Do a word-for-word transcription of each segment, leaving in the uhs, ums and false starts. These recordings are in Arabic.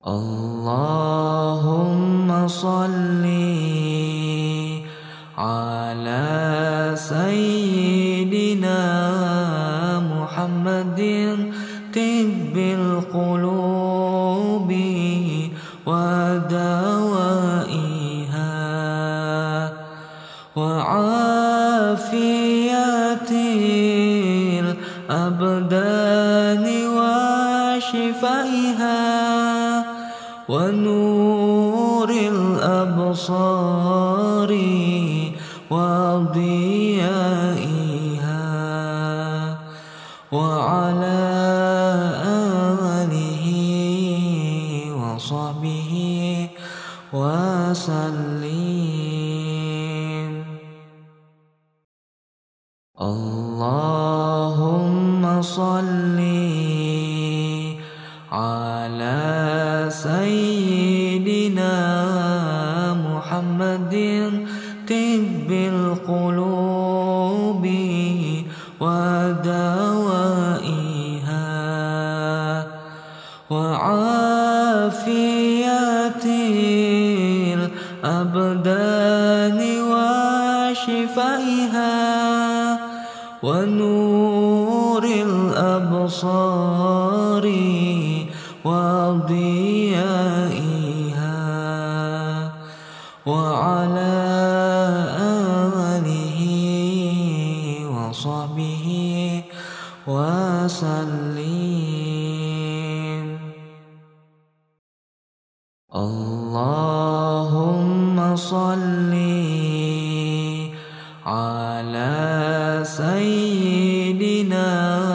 اللهم صل على سيدنا محمد طب القلوب ودوائها وعافية الأبدان وشفائها ونور الأبصار وضيائها وعلى آله وصحبه وسلم. اللهم صل على سيدنا محمد طب القلوب ودوائها وعافية الأبدان وشفائها ونور الأبصار وضيائها وعلى آله وصحبه وسلم. اللهم صل على سيدنا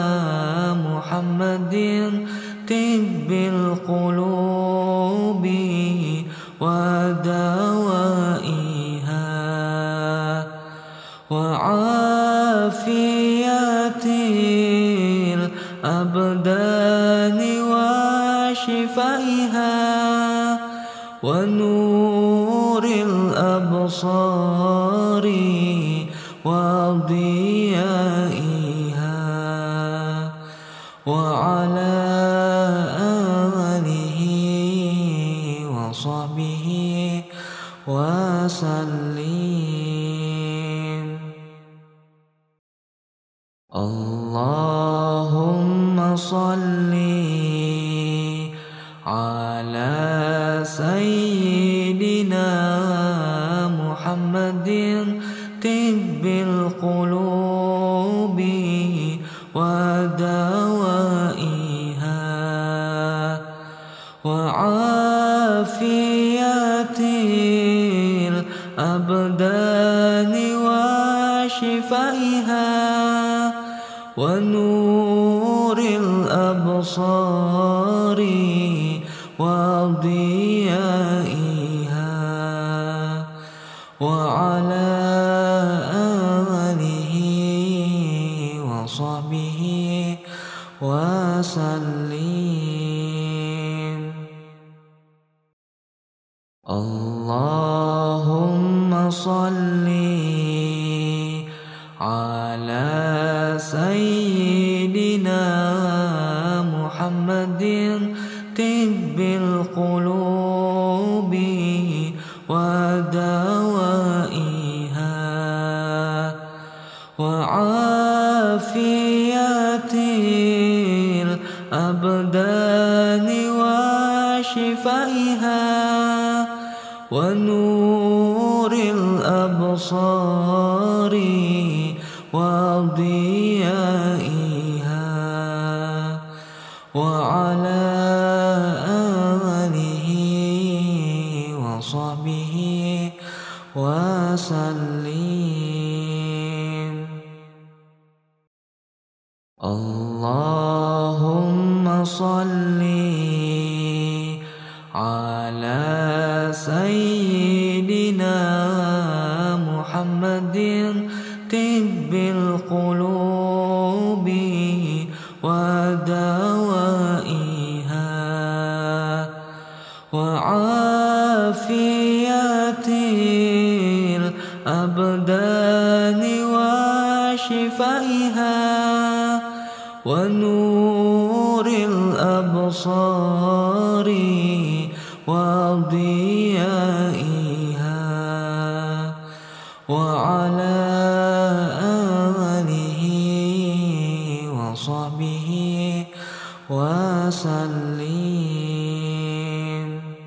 محمد طب القلوب ودوائها وعافية الأبدان وشفائها ونور الأبصار وضيائها وعلى آله وصحبه وسلم. اللهم صل على سيدنا محمد طب القلوب ودوائها وعافية الأبدان وشفائها ونور الأبصار وضيائها وعلى آله وصحبه وسلم. اللهم صل على سيدنا محمد طب القلوب ودوائها وعافية الأبدان وشفائها ونور الأبصار وضيائها وعلى آله وصحبه وسلم. اللهم صل على سيدنا محمد طب القلوب ودوائها وعافية الأبدان وشفائها ونور الأبصار وضيائها وعلى آله وصحبه وسلم. اللهم صل على سيدنا محمد طب القلوب ودوائها وعلى آله وصحبه وسلم. اللهم صل على سيدنا محمد طب القلوب ودوائها وعافية الأبدان وشفائها ونور الأبصار وضيائها وعلى آله وصحبه وسلم.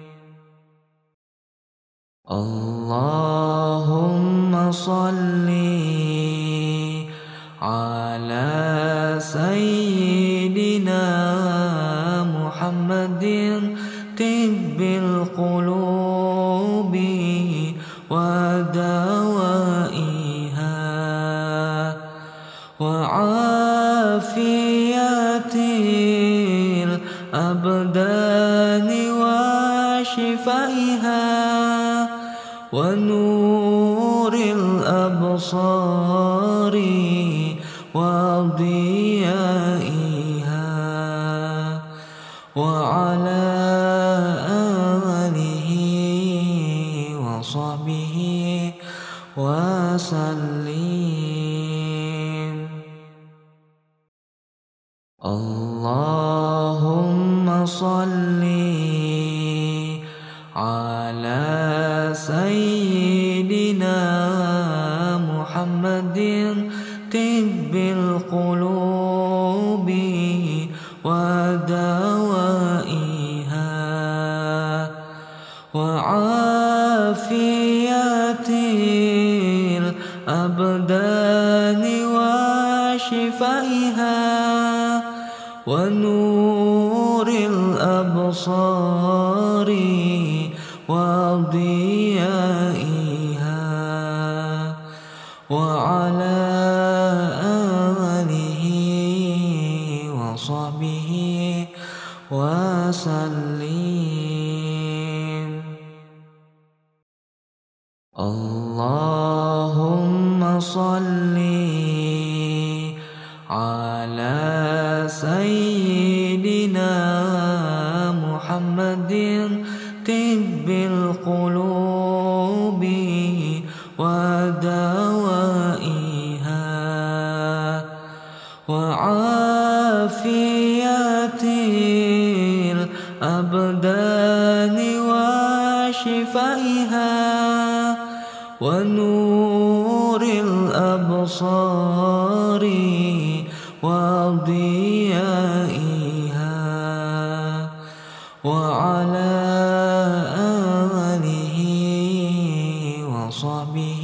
اللهم صل على سيدنا محمد طب القلوب ودوائها وعافية الأبدان وشفائها ونور الأبصار وضيائها وعلى آله وصحبه وسلم. اللهم صل على سيدنا محمد طب القلوب ودوائها وعافية الأبدان وشفائها ونور الأبصار وضيائها وعلى آله وصحبه وسلم. اللهم صل على سيدنا محمد طب القلوب ودوائها وعافية الأبدان وشفائها ونور الأبصار وضيائها وعلى آله وصحبه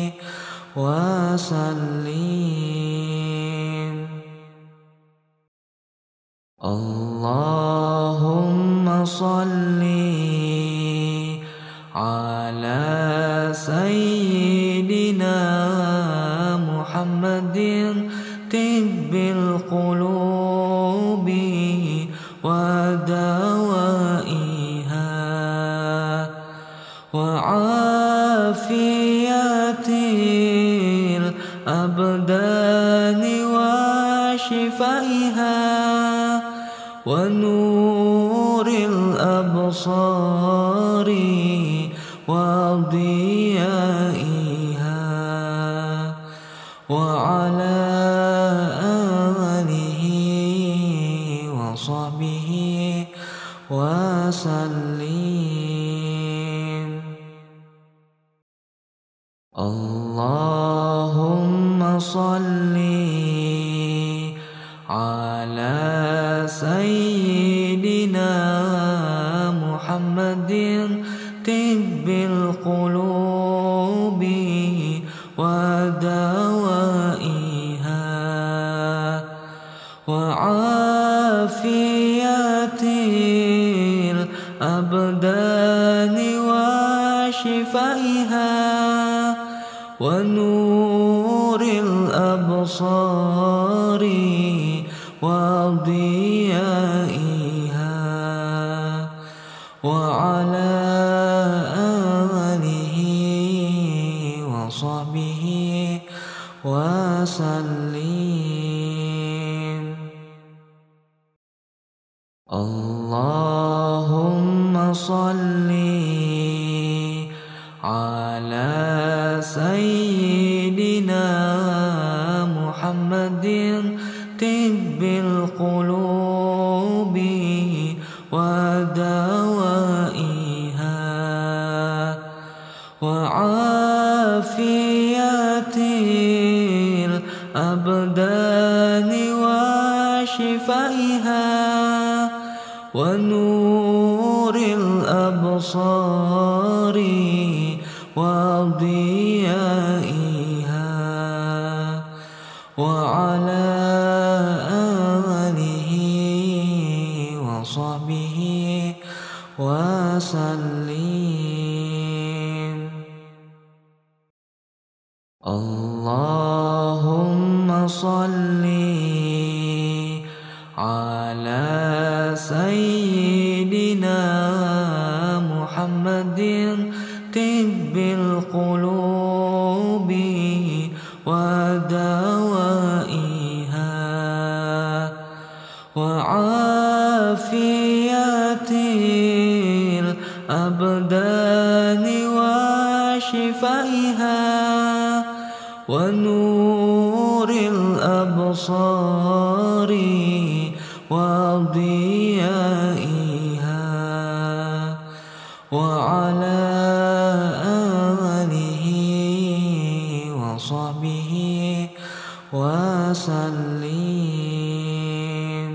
وسلم. اللهم صل على سيدنا محمد طب القلوب ودوائها وعافية الأبدان وشفائها ونور الأبصار وضيائها وعلى آله وصحبه وسلم. اللهم صل على سيدنا محمد طب القلوب ودوائها وعافية الأبدان وشفائها ونور الأبصار وضيائها وعلى آله وصحبه وسلم. اللهم صل على سيدنا محمد طب القلوب ودوائها ونور الأبصار وضيائها وعلى آله وصحبه وسلم. اللهم صل على سيدنا محمد طب القلوب ودوائها وعافية الأبدان وشفائها ونور الأبصار وضيائها وعلى آله وصحبه وسلم.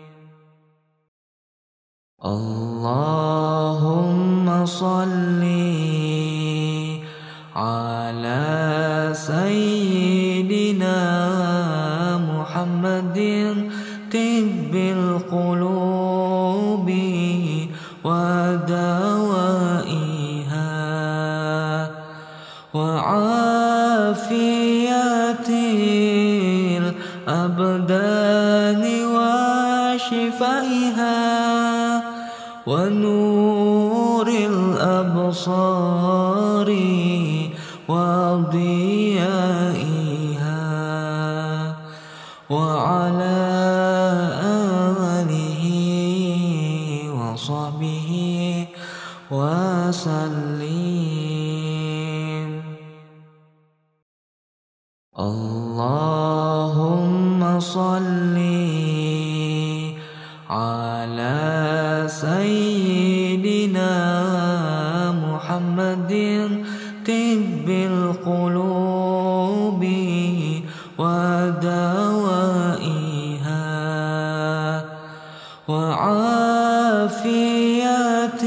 اللهم صل على سيدنا محمد طب القلوب ودوائها وعافية الأبدان وشفائها ونور الأبصار وضيائها وعلى آله وصحبه وسلم. اللهم صل على سيدنا محمد طب القلوب ودوائها وعافية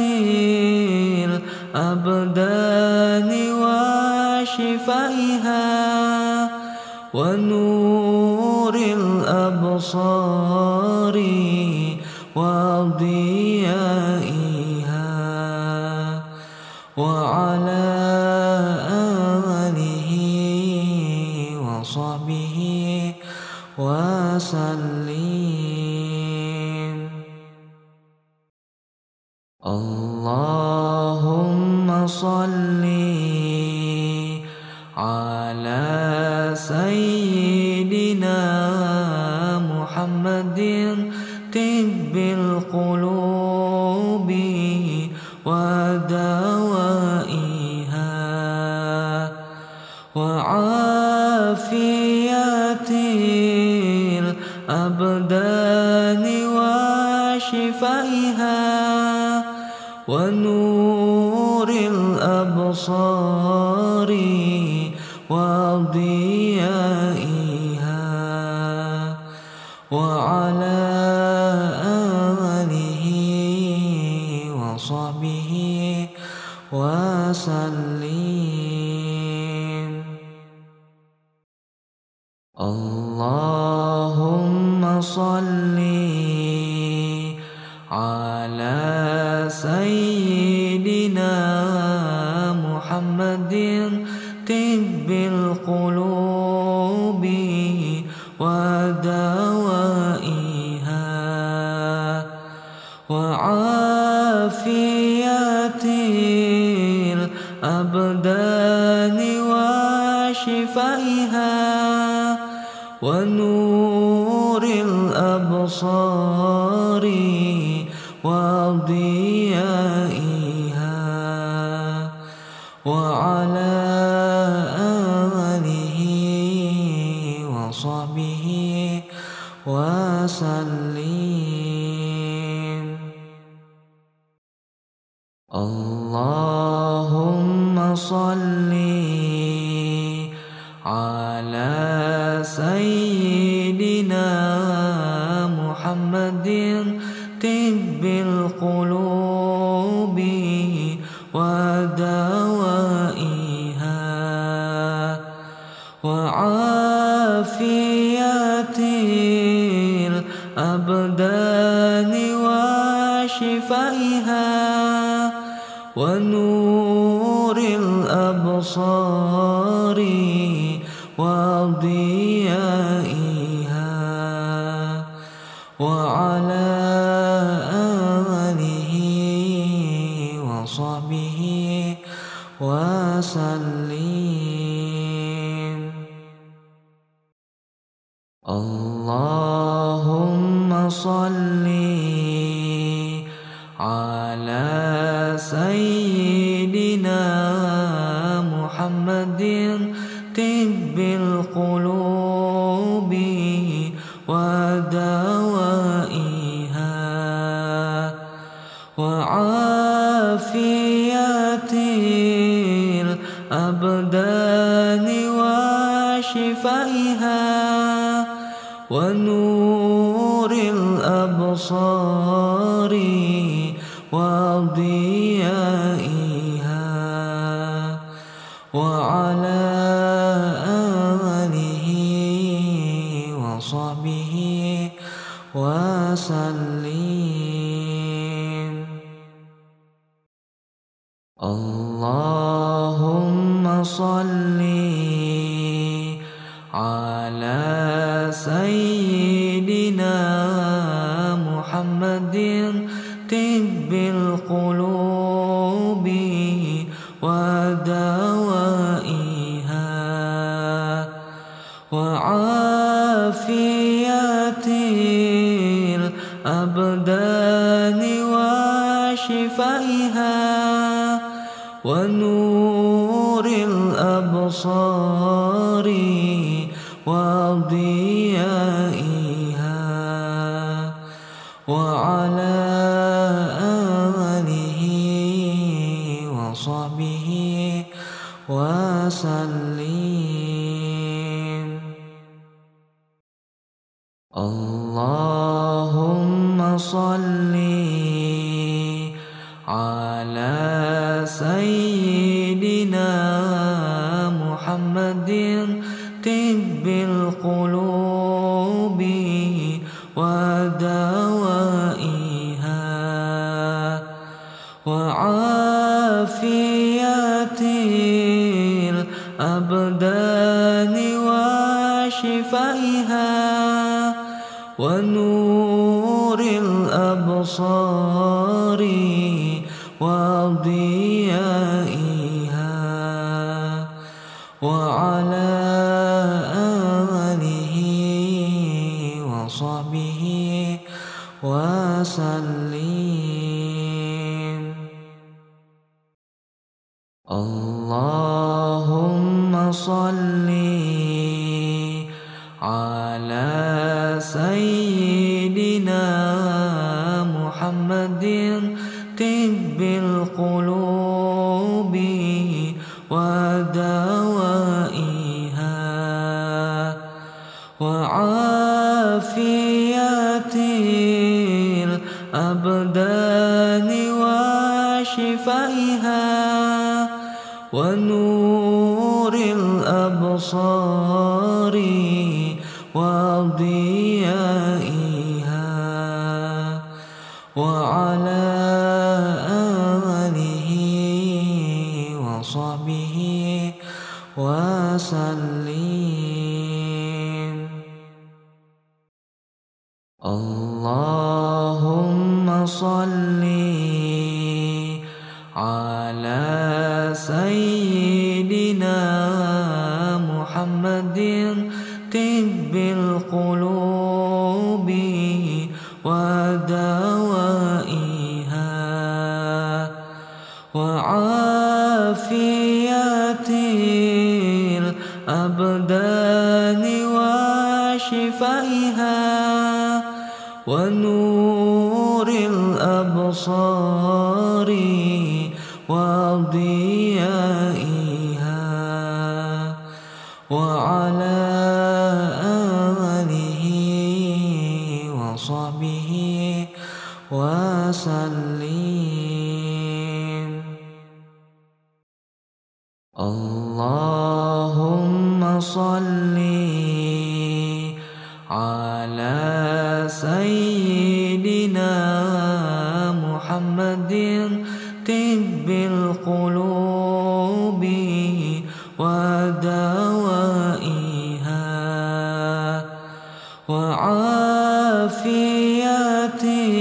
الأبدان وشفائها ونور الأبصار وضيائها وعلى آله وصحبه وسلم. اللهم صل على سيدنا محمد طب القلوب ودوائها وعافية الأبدان وشفائها ونور الأبصار وضيائها وعلى آله وصحبه وسلم. اللهم صل على سيدنا محمد طب القلوب ودوائها وعافية الأبدان وشفائها ونور الأبصار وضيائها وعلى آله وصحبه وسلم. اللهم صل على سيدنا محمد طب القلوب ودوائها وعافية الأبدان وشفائها ونور الأبصار وضيائها وعلى آله وصحبه وسلم. اللهم صل على سيدنا محمد طب القلوب ودوائها وعافية الأبدان وشفائها ونور الأبصار وضيائها وعلى آله وصحبه وسلم. اللهم صل على سيدنا محمد طب القلوب ودوائها وعافية الأبدان وشفائها ونور الأبصار وضيائها وعلى آله وصحبه وسلم. اللهم صل على سيدنا محمد طب القلوب ودوائها وعافية الأبدان وشفائها ونور الأبصار وضيائها وعلى آله وصحبه وسلم. اللهم صل على سيدنا محمد طب القلوب ودوائها وعافية الأبدان وشفائها ونور الأبصار وضيائها وعلى آله وصحبه وسلم. اللهم صل على سيدنا محمد طب القلوب ودوائها وعافية الأبدان وشفائها ونور الأبصار وضيائها وعلى آله وصحبه وسلم. وسلم. اللهم صل على سيدنا محمد طب القلوب ودوائها وعافية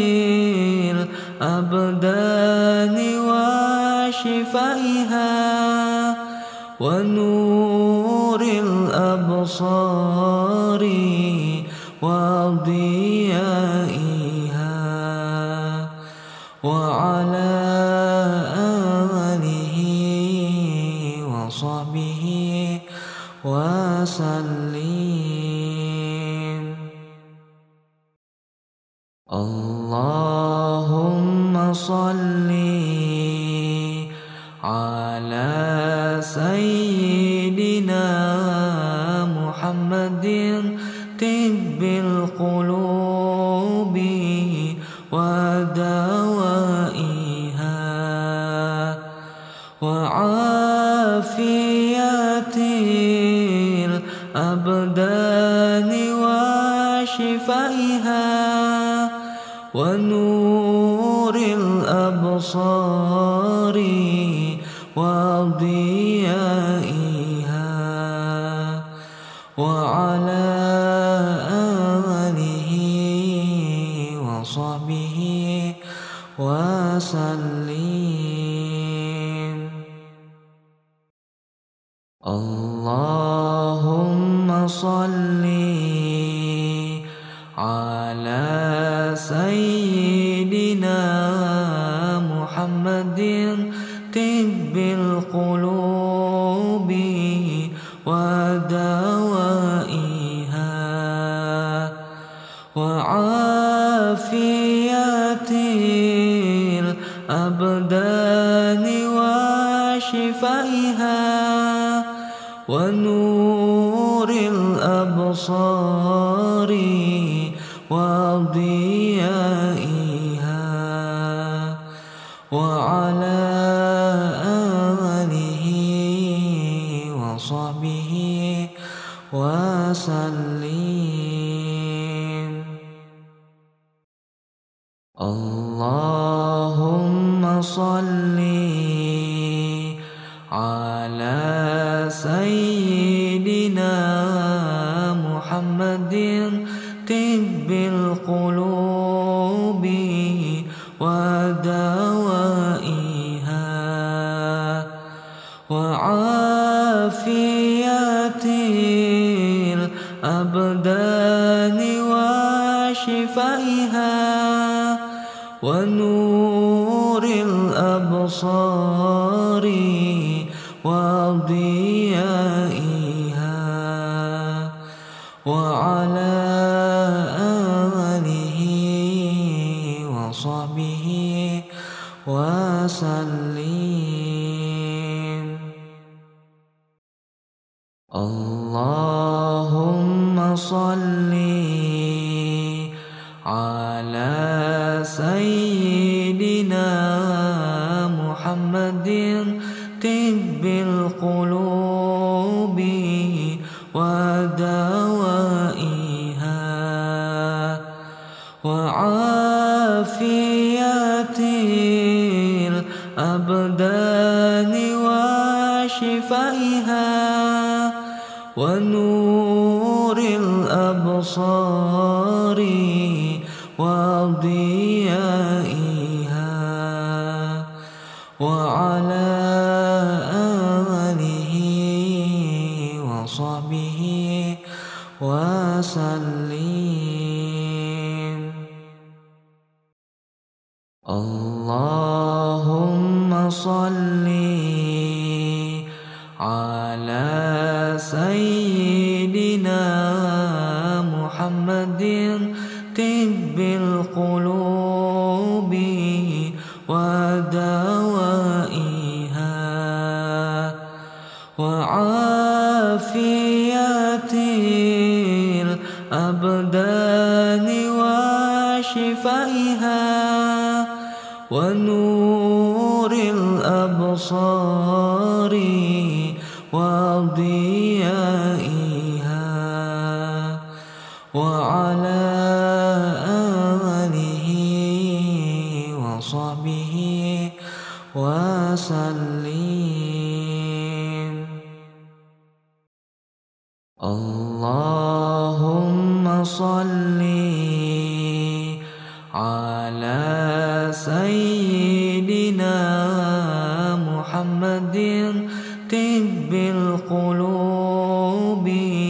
الأبدان وشفائها ونور الأبصار وضيائها وعلى آله وصحبه وسلم. اللهم صل على سيدنا محمد طب القلوب ودوائها وعافية الأبدان وشفائها ونور الأبصار وضيائها وعلى آله وصحبه وسلم. اللهم صل على سيدنا محمد طب القلوب ودوائها وعافية الأبدان وشفائها ونور الأبصار وضيائها وعلى آله وصحبه وسلم. اللهم صل على سيدنا محمد طب القلوب ودوائها وعافية الأبدان وشفائها ونور الأبصار وضيائها وعلى آله وصحبه وسلم. اللهم صل على سيدنا محمد طب القلوب ودوائها وعافية الأبدان وشفائها ونور الأبصار وضيائها وعلى آله وصحبه وسلم. اللهم صل على سيدنا محمد طب القلوب ودوائها وعافية الأبدان وشفائها ونور ونور الأبصار وضيائها وعلى آله وصحبه وسلم. اللهم صل على سيدنا محمد طب القلوب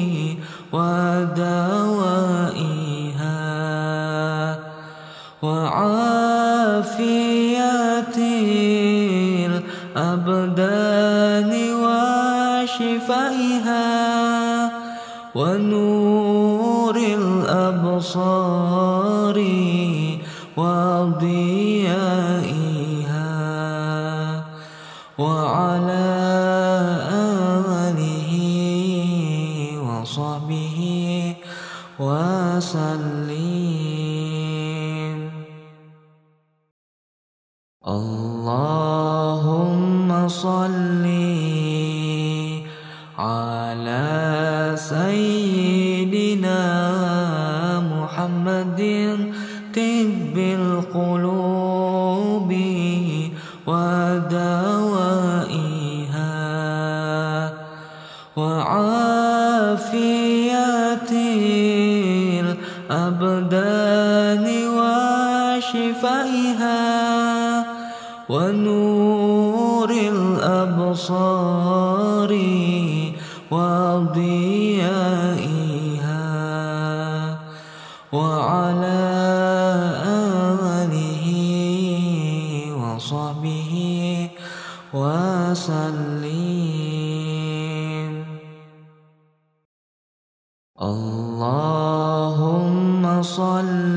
ودوائها وعافية الأبدان وشفائها ونور الأبصار وضيائها وعلى آله وصحبه وسلم. اللهم صل على سيدنا محمد طب القلوب ودوائها وعافية الأبدان وشفائها ونور الأبصار وضيائها وعلى آله وصحبه وسلم. اللهم صل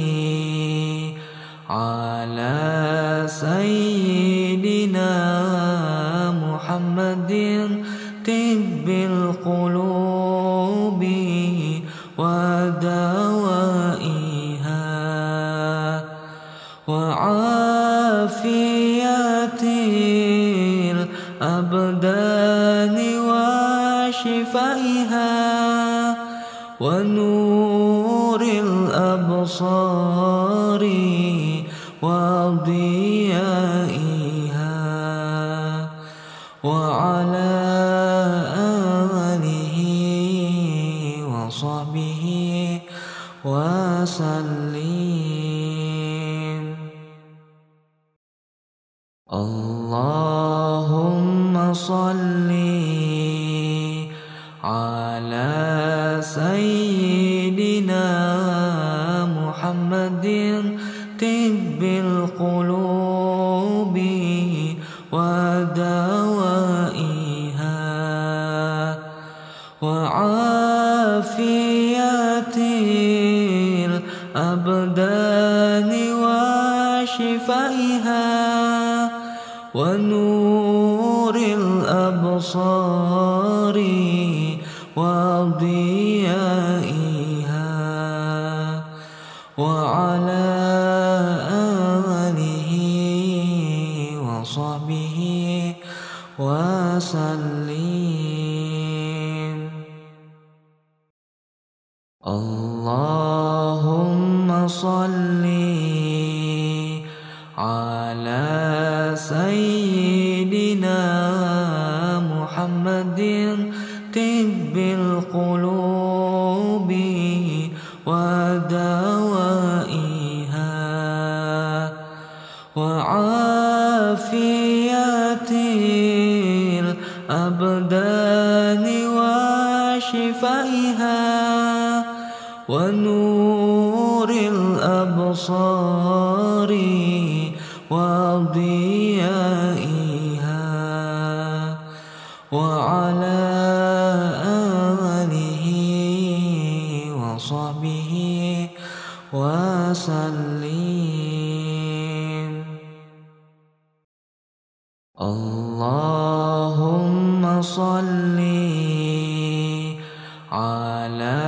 على سيدنا محمد طب القلوب ودوائها وعافية الأبدان وشفائها ونور الأبصار وضيائها وعلى آله وصحبه وسلم. اللهم صل على سيدنا محمد طب القلوب ودوائها وعافية الأبدان وشفائها ونور الأبصار وضيائها وعلى آله وصحبه وسلم. اللهم صل على سيدنا محمد طب القلوب ودوائها وعافية الأبدان وشفائها ونور الأبصار وضيائها وعلى آله وصحبه وسلم. اللهم صل على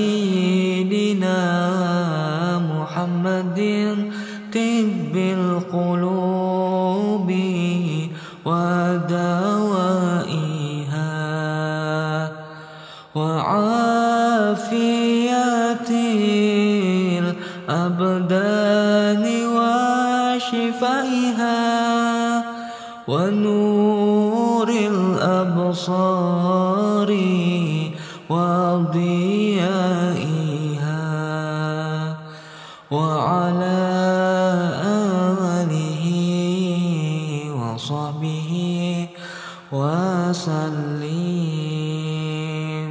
سيدنا محمد طب القلوب القلوب ودوائها وعافية الأبدان وشفائها ونور الأبصار وضيائها وعلى آله وصحبه وسلم.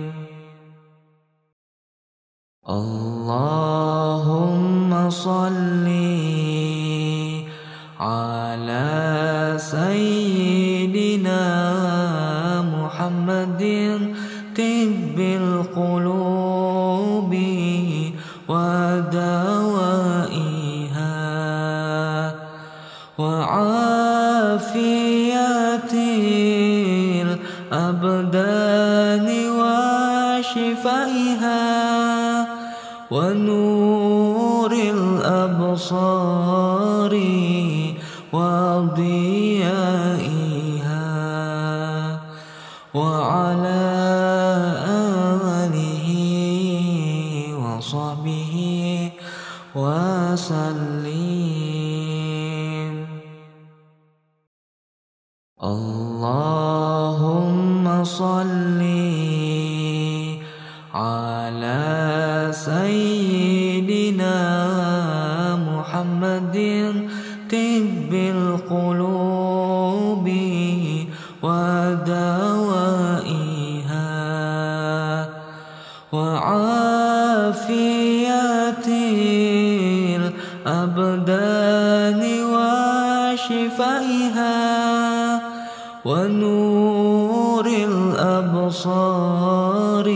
اللهم صل على سيدنا محمد طب القلوب ودوائها وعافية الأبدان وشفائها ونور الأبصار وضيائها وعلى آله وصحبه وسلم. اللهم صل على سيدنا محمد طب القلوب ودوائها وعافية الأبدان وشفائها ونور الأبصار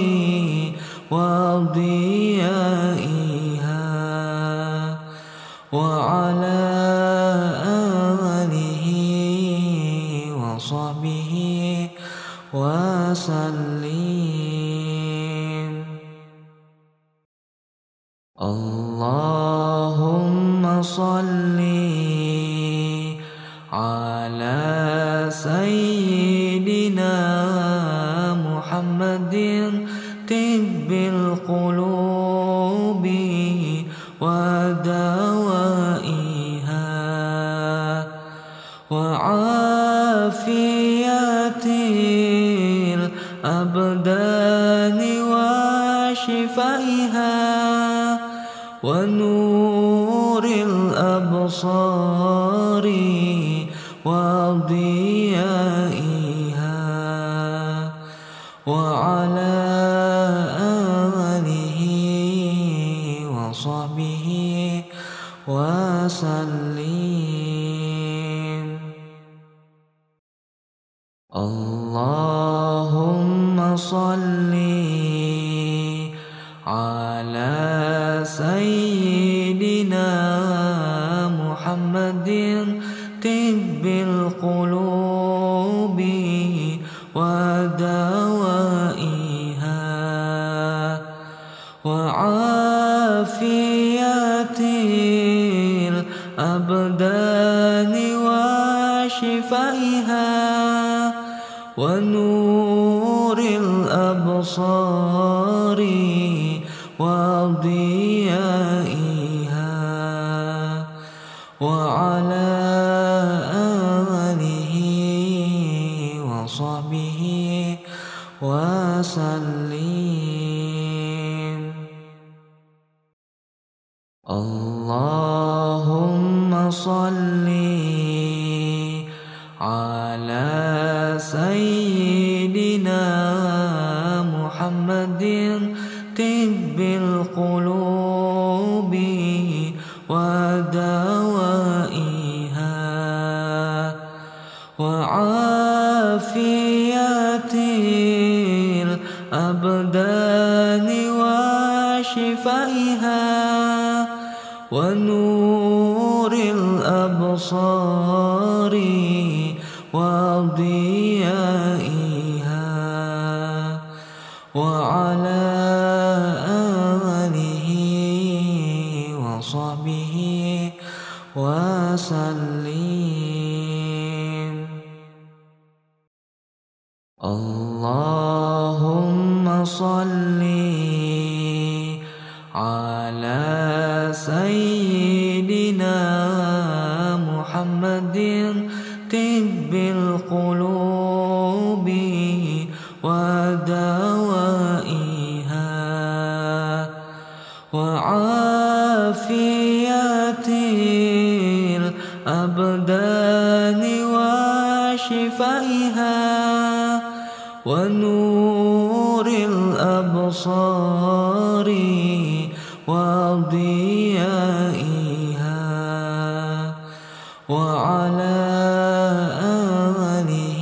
وضيائها وعلى آله وصحبه وسلم. اللهم صل على سيدنا محمد طب القلوب ودوائها وعافية الأبدان وشفائها ونور الأبصار وضيائها وعلى آله وصحبه وسلم. اللهم صل على سيدنا محمد طب القلوب ودوائها وعافية الأبدان وشفائها ونور الأبصار وضيائها وعلى آله وصحبه وسلم. اللهم صل على سيدنا محمد طب القلوب ودوائها وعافية الأبدان وشفائها ونور الأبصار وضيائها وعلى آله وصحبه وسلم. وسلم. اللهم صل على سيدنا محمد طب القلوب ودوائها وعافية الأبدان وشفائها ونور الأبصار وضيائها وعلى آله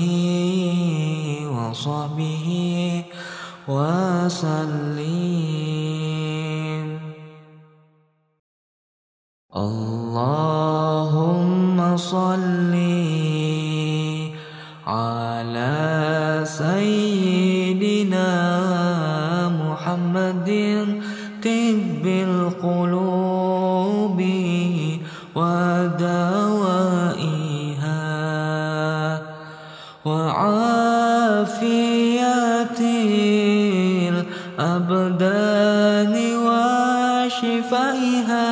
وصحبه وسلم. اللهم صل على سيدنا محمد طب القلوب ودوائها وعافية الأبدان وشفائها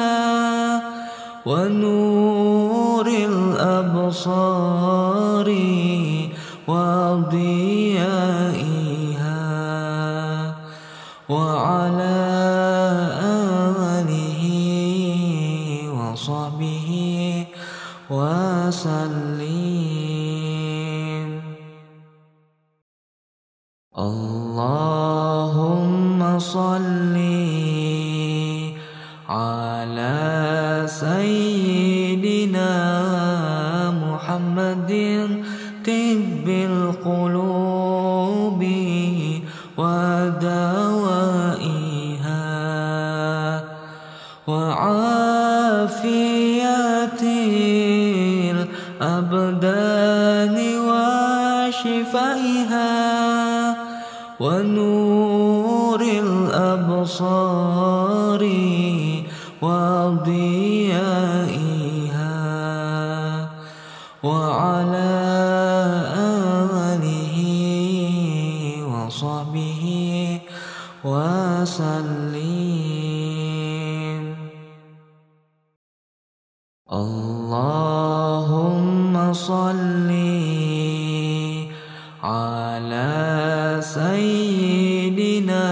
ونور الأبصار وضيائها وعلى آله وصحبه وسلم. اللهم صل على سيدنا محمد طب القلوب ودوائها وعافية الأبدان وشفائها ونور الأبصار وضيائها وعلى آله وصحبه وسلم. اللهم صل على سيدنا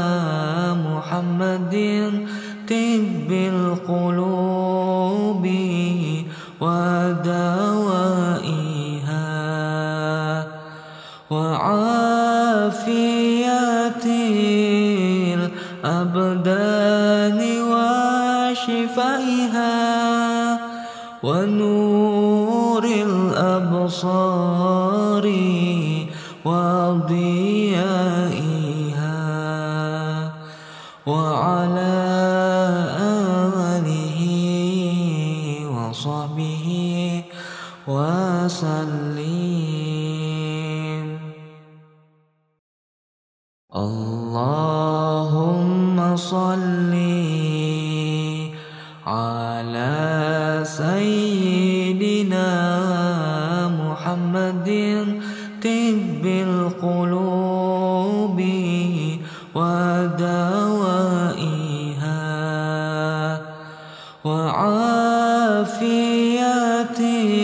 محمد طب القلوب ودوائها وعافية الأبدان وشفائها ونور الأبصار وضيائها وعلى آله وصحبه وسلم. اللهم صل على سيدنا محمد طب القلوب ودوائها وعافية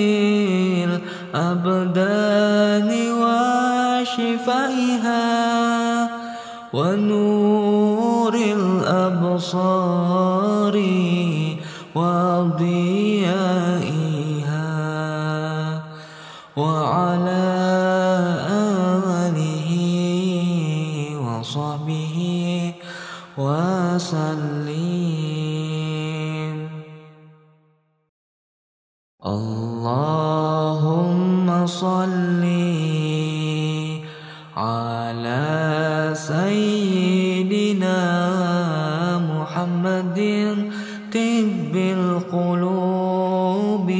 الأبدان وشفائها ونور الأبصار وضيائها وعلى آله وصحبه وسلم. اللهم صل على سيدنا محمد طب القلوب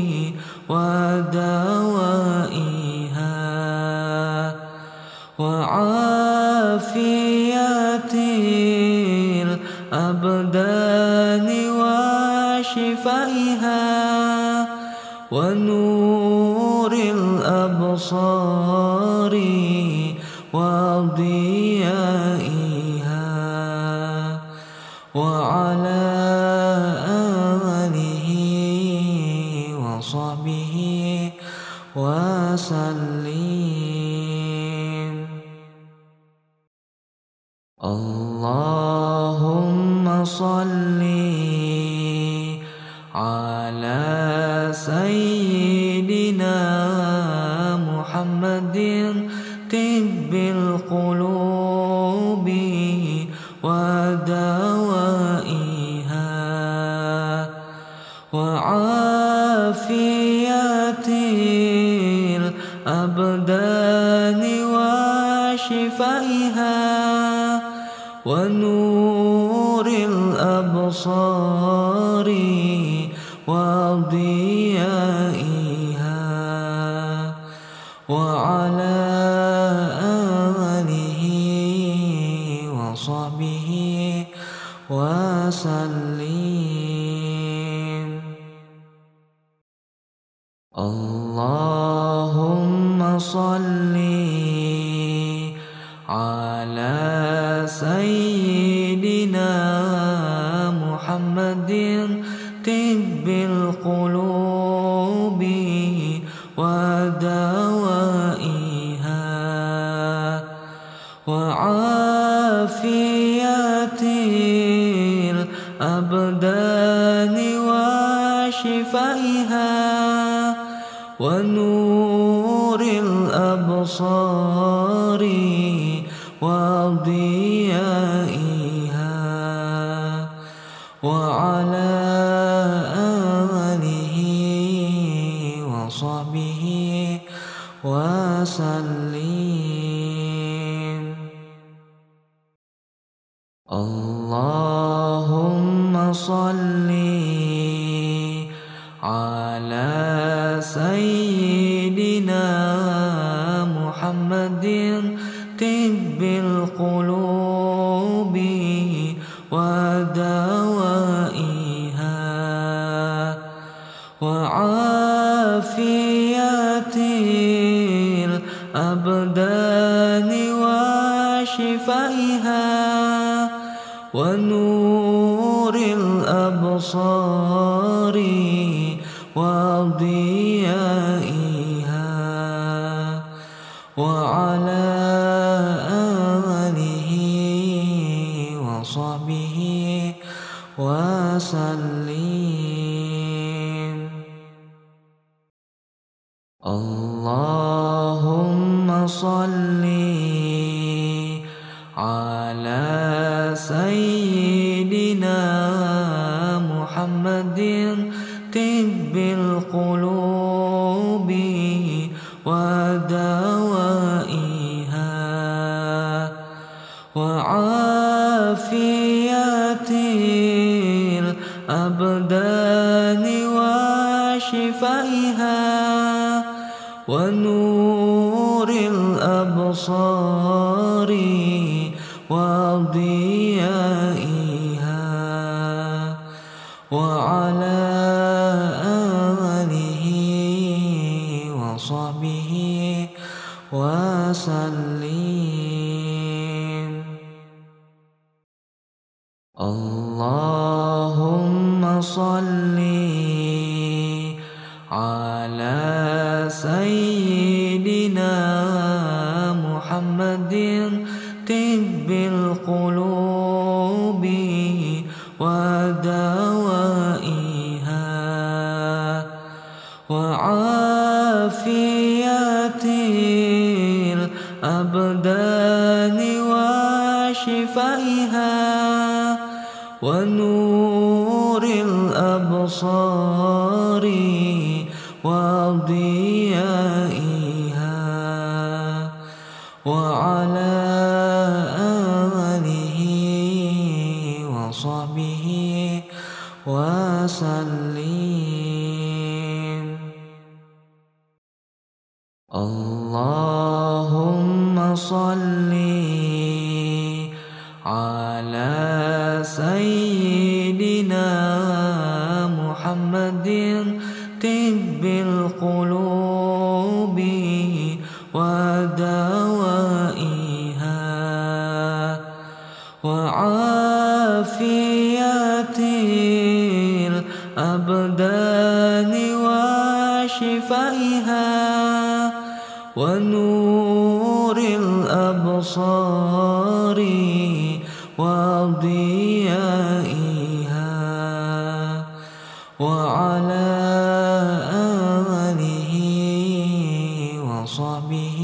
ودوائها وعافية الأبدان وشفائها ونور ونور الأبصار وضيائها وعلى آله وصحبه وسلم. اللهم صل على سيدنا محمد طب القلوب ودوائها وعافية الأبدان وشفائها ونور الأبصار وضيائها وعلى آله وصحبه وسلم. اللهم صل على سيدنا محمد طب القلوب ودوائها وعافية الأبدان وشفائها ونور الأبصار وضيائها وعلى آله وصحبه وسلم. اللهم صل على سيدنا محمد طب القلوب ودوائها وعافية الأبدان وشفائها ونور الأبصار وضيائها وعلى آله وصحبه وسلم. اللهم صل على سيدنا محمد طب القلوب ودوائها وعافية الأبدان وشفائها ونور الأبصار وضيائها وعلى آله وصحبه وسلم. اللهم صل على سيدنا محمد طب القلوب ودوائها وعافية الأبدان وشفائها ونور الأبصار وضيائها وعلى آله وصحبه وسلم. اللهم صل على سيدنا محمد طب القلوب القلوب ودوائها وعافية الأبدان وشفائها ونور الأبصار وضيائها وعلى آله وصحبه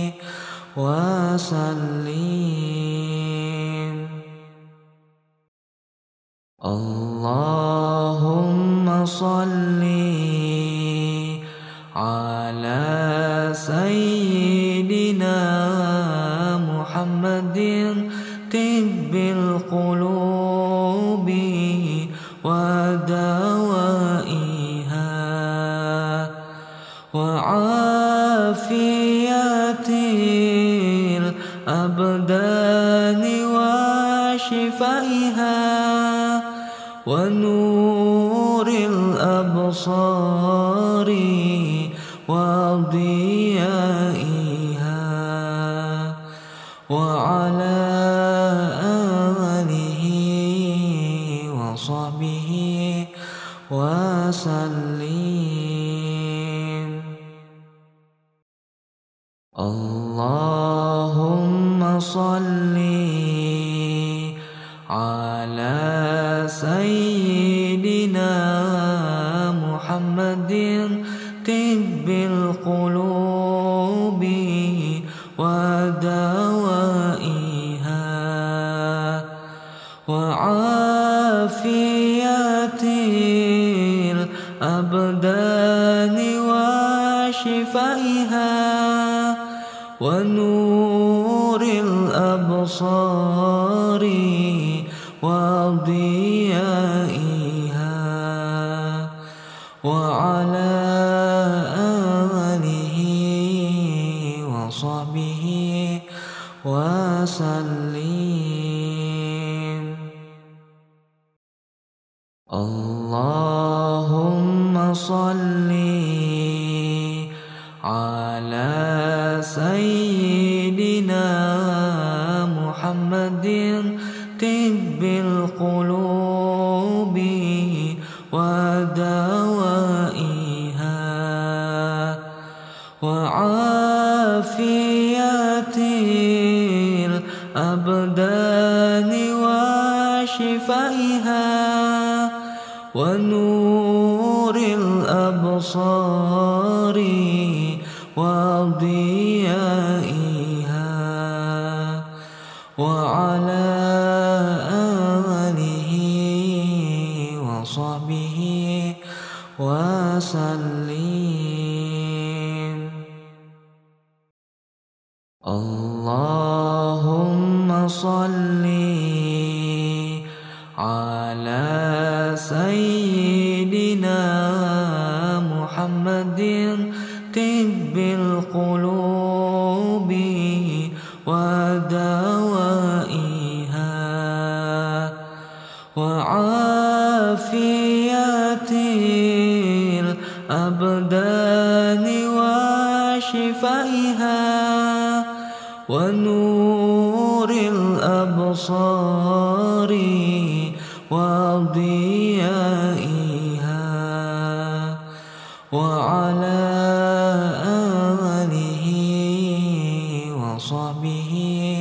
وسلم. اللهم صل على سيدنا محمد طب القلوب ودوائها وعافية الأبدان وشفائها ونور الأبصار وضيائها وعلى آله وصحبه وسلم. اللهم صل على سيدنا محمد طب القلوب ودوائها وعافية الأبدان وشفائها ونور الأبصار وضيائها وعلى آله وصحبه وسلم. اللهم صل على سيدنا محمد طب القلوب ودوائها وعافية الأبدان وشفائها ونور الأبصار وضيائها وعلى آله وصحبه وسلم. اللهم صل على سيدنا محمد طب القلوب ودوائها وعافية الأبدان وشفائها ونور الأبصار وضيائها وعلى آله وصحبه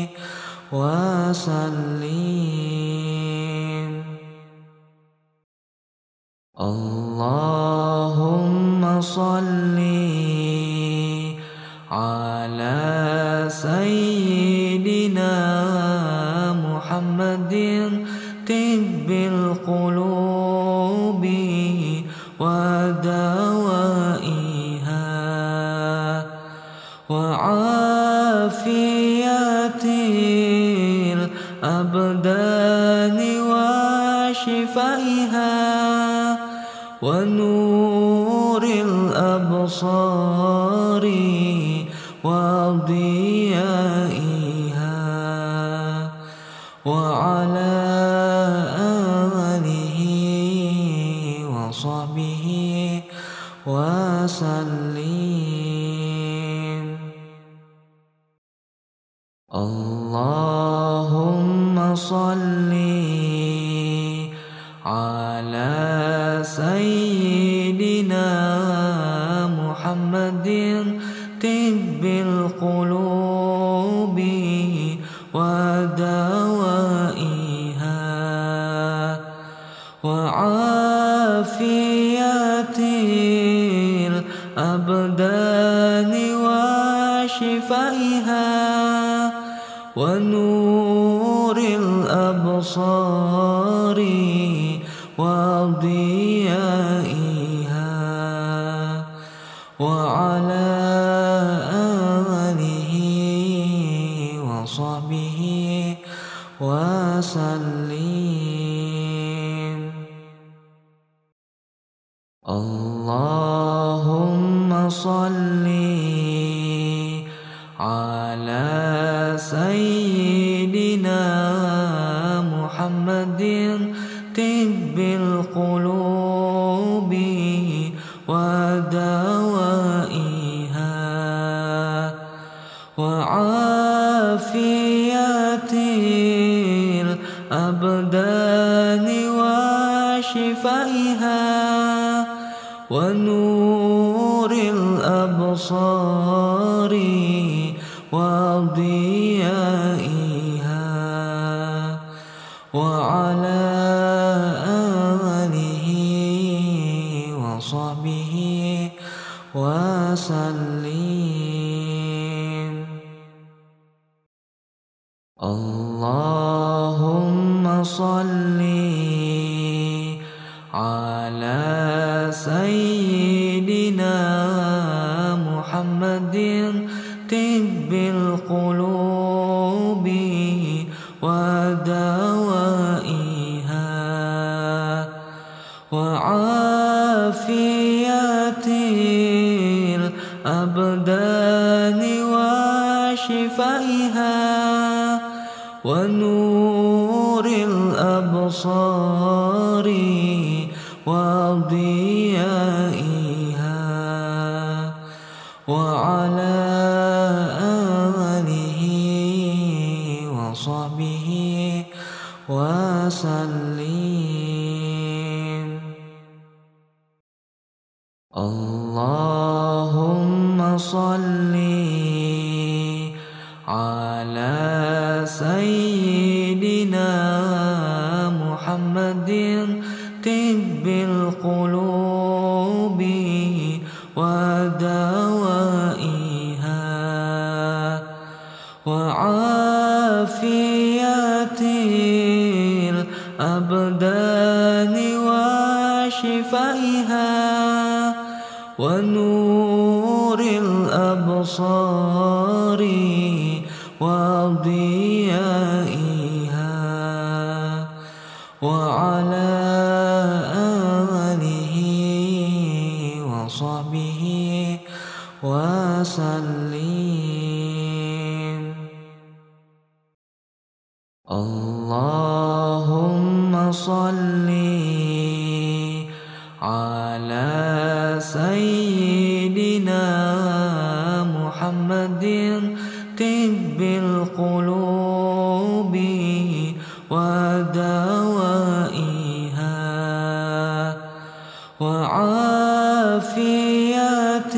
وسلم. اللهم صل على سيدنا محمد طب القلوب ودوائها وعافية الأبدان وشفائها ونور الأبصار وضيائها وعلى آله وصحبه وسلم. وسلم. اللهم صل على سيدنا محمد طب القلوب ودوائها وعافية الأبدان وشفائها ونور الأبصار وضيائها وعلى آله وصحبه وسلم. اللهم صل على سيدنا محمد طب القلوب ودوائها وعافية الأبدان وشفائها ونور الأبصار وضيائها وعلى آله وصحبه وسلم. اللهم صل على سيدنا محمد طب القلوب ودوائها وعافية الأبدان وشفائها ونور الأبصار وضيائها وعلى آله وصحبه وسلم. اللهم صل على سيدنا محمد طب القلوب ودوائها وعافية الأبدان وشفائها ونور الأبصار وضيائها وعلى آله وصحبه وسلم. اللهم صل على سيدنا محمد طب القلوب ودوائها وعافية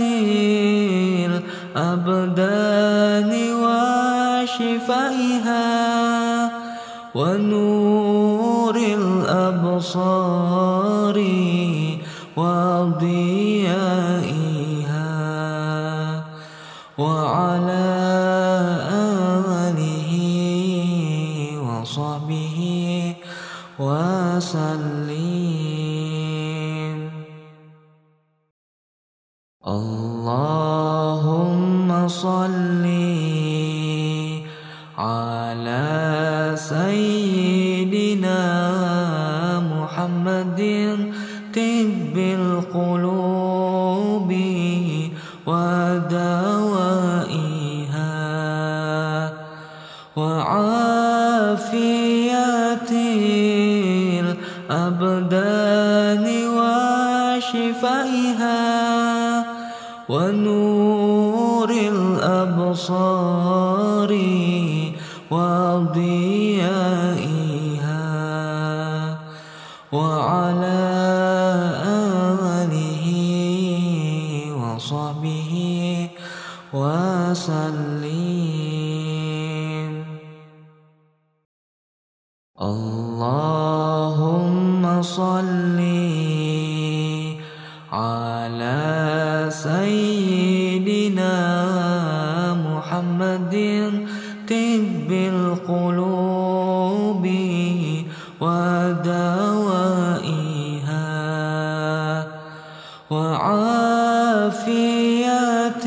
الأبدان وشفائها ونور الأبصار وضيائها وعلى آله وصحبه وسلم. اللهم صل على سيدنا محمد طب القلوب ودوائها وعافية الأبدان وشفائها ونور ونور الأبصار وضيائها وعلى آله وصحبه وسلم. اللهم صل على سيدنا محمد طب القلوب ودوائها وعافية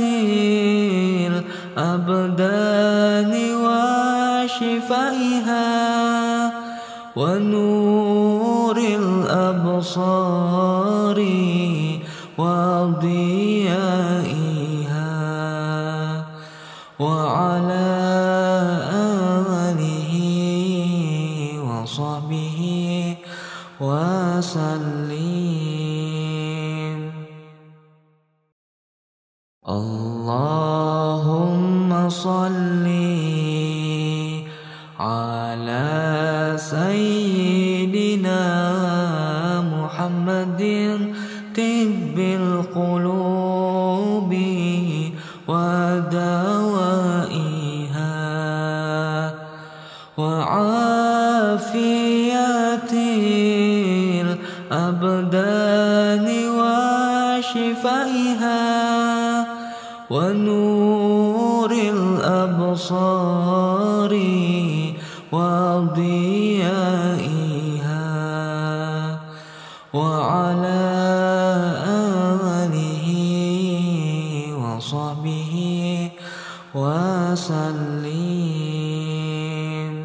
الأبدان وشفائها ونور الأبصار وضيائها وعلى آله وصحبه وسلم. اللهم صل على سيدنا محمد طب القلوب ودوائها وعافية الأبدان وشفائها ونور الأبصار وضيائها وعلى آله وصحبه وسلم.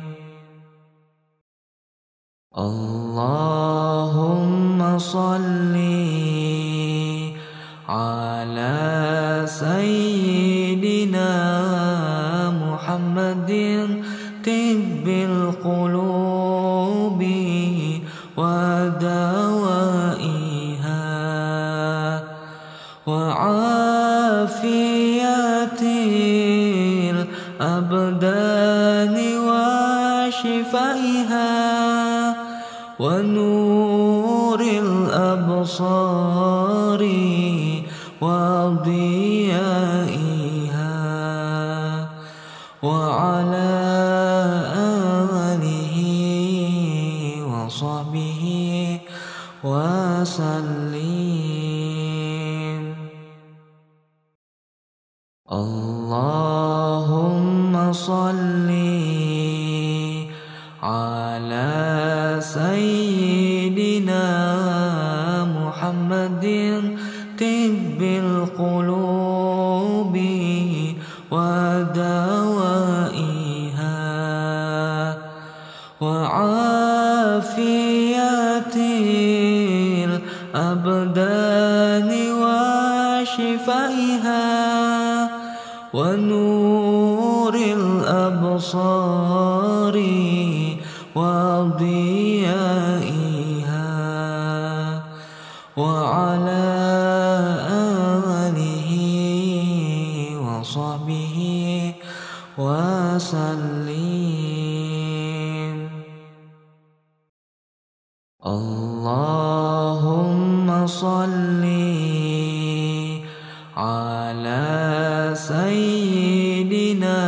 اللهم صل على سيدنا محمد طب القلوب ودوائها وعافية الأبدان وشفائها ونور الأبصار وضيائها وعلى آله وصحبه وسلم. اللهم صل على سيدنا محمد طب القلوب ودوائها وعافية الأبدان وشفائها ونور الأبصار وضيائها وعلى آله وصحبه وسلم. اللهم صل على سيدنا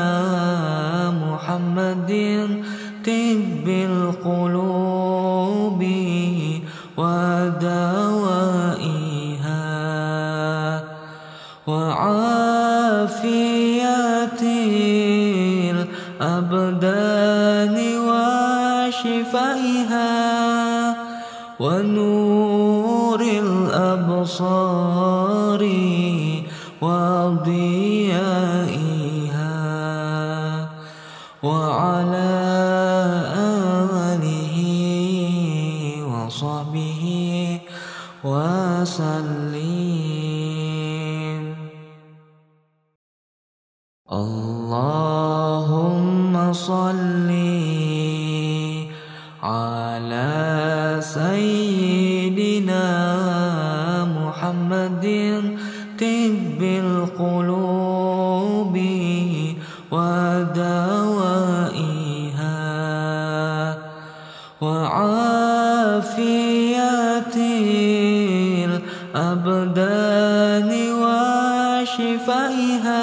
محمد طب القلوب ودوائها وعافية الأبدان وشفائها ونور الأبصار وضيائها وعلى آله وصحبه وسلم. اللهم صل على سيدنا محمد طب القلوب القلوب ودوائها وعافية الأبدان وشفائها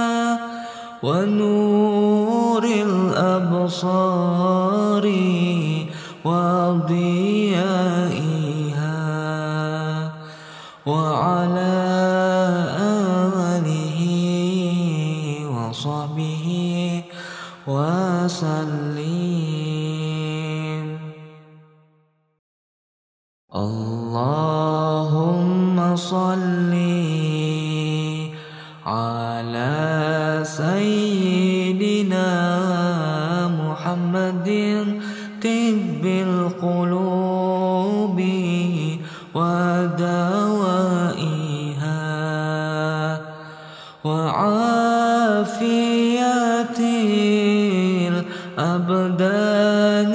ونور الأبصار وضيائها وعلى آله وصحبه وسلم. اللهم صل على سيدنا محمد طب القلوب ودوائها وعافية الأبدان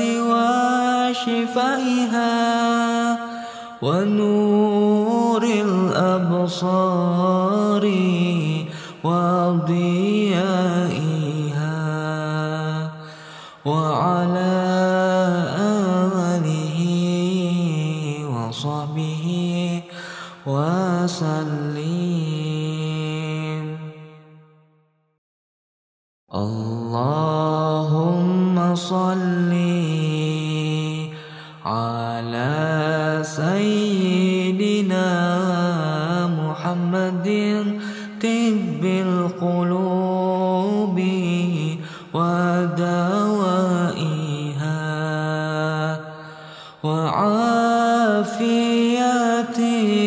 وشفائها ونور الأبصار وضيائها وعلى آله وصحبه وسلم. اللهم صل على سيدنا محمد طب القلوب ودوائها وعافية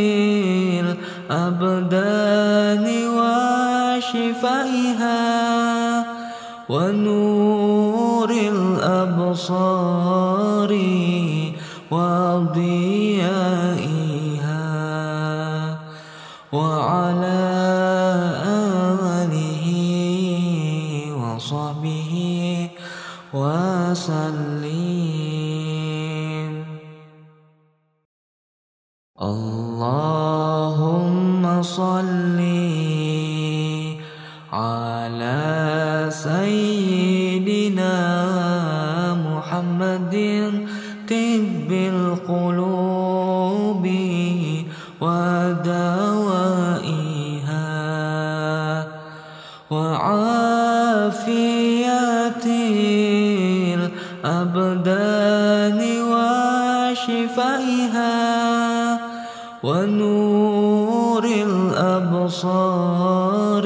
الأبدان وشفائها ونور الأبصار وضيائها وعلى آله وصحبه وسلم. اللهم صل على سيدنا محمد طب القلوب ودوائها وعافية الأبدان وشفائها ونور الأبصار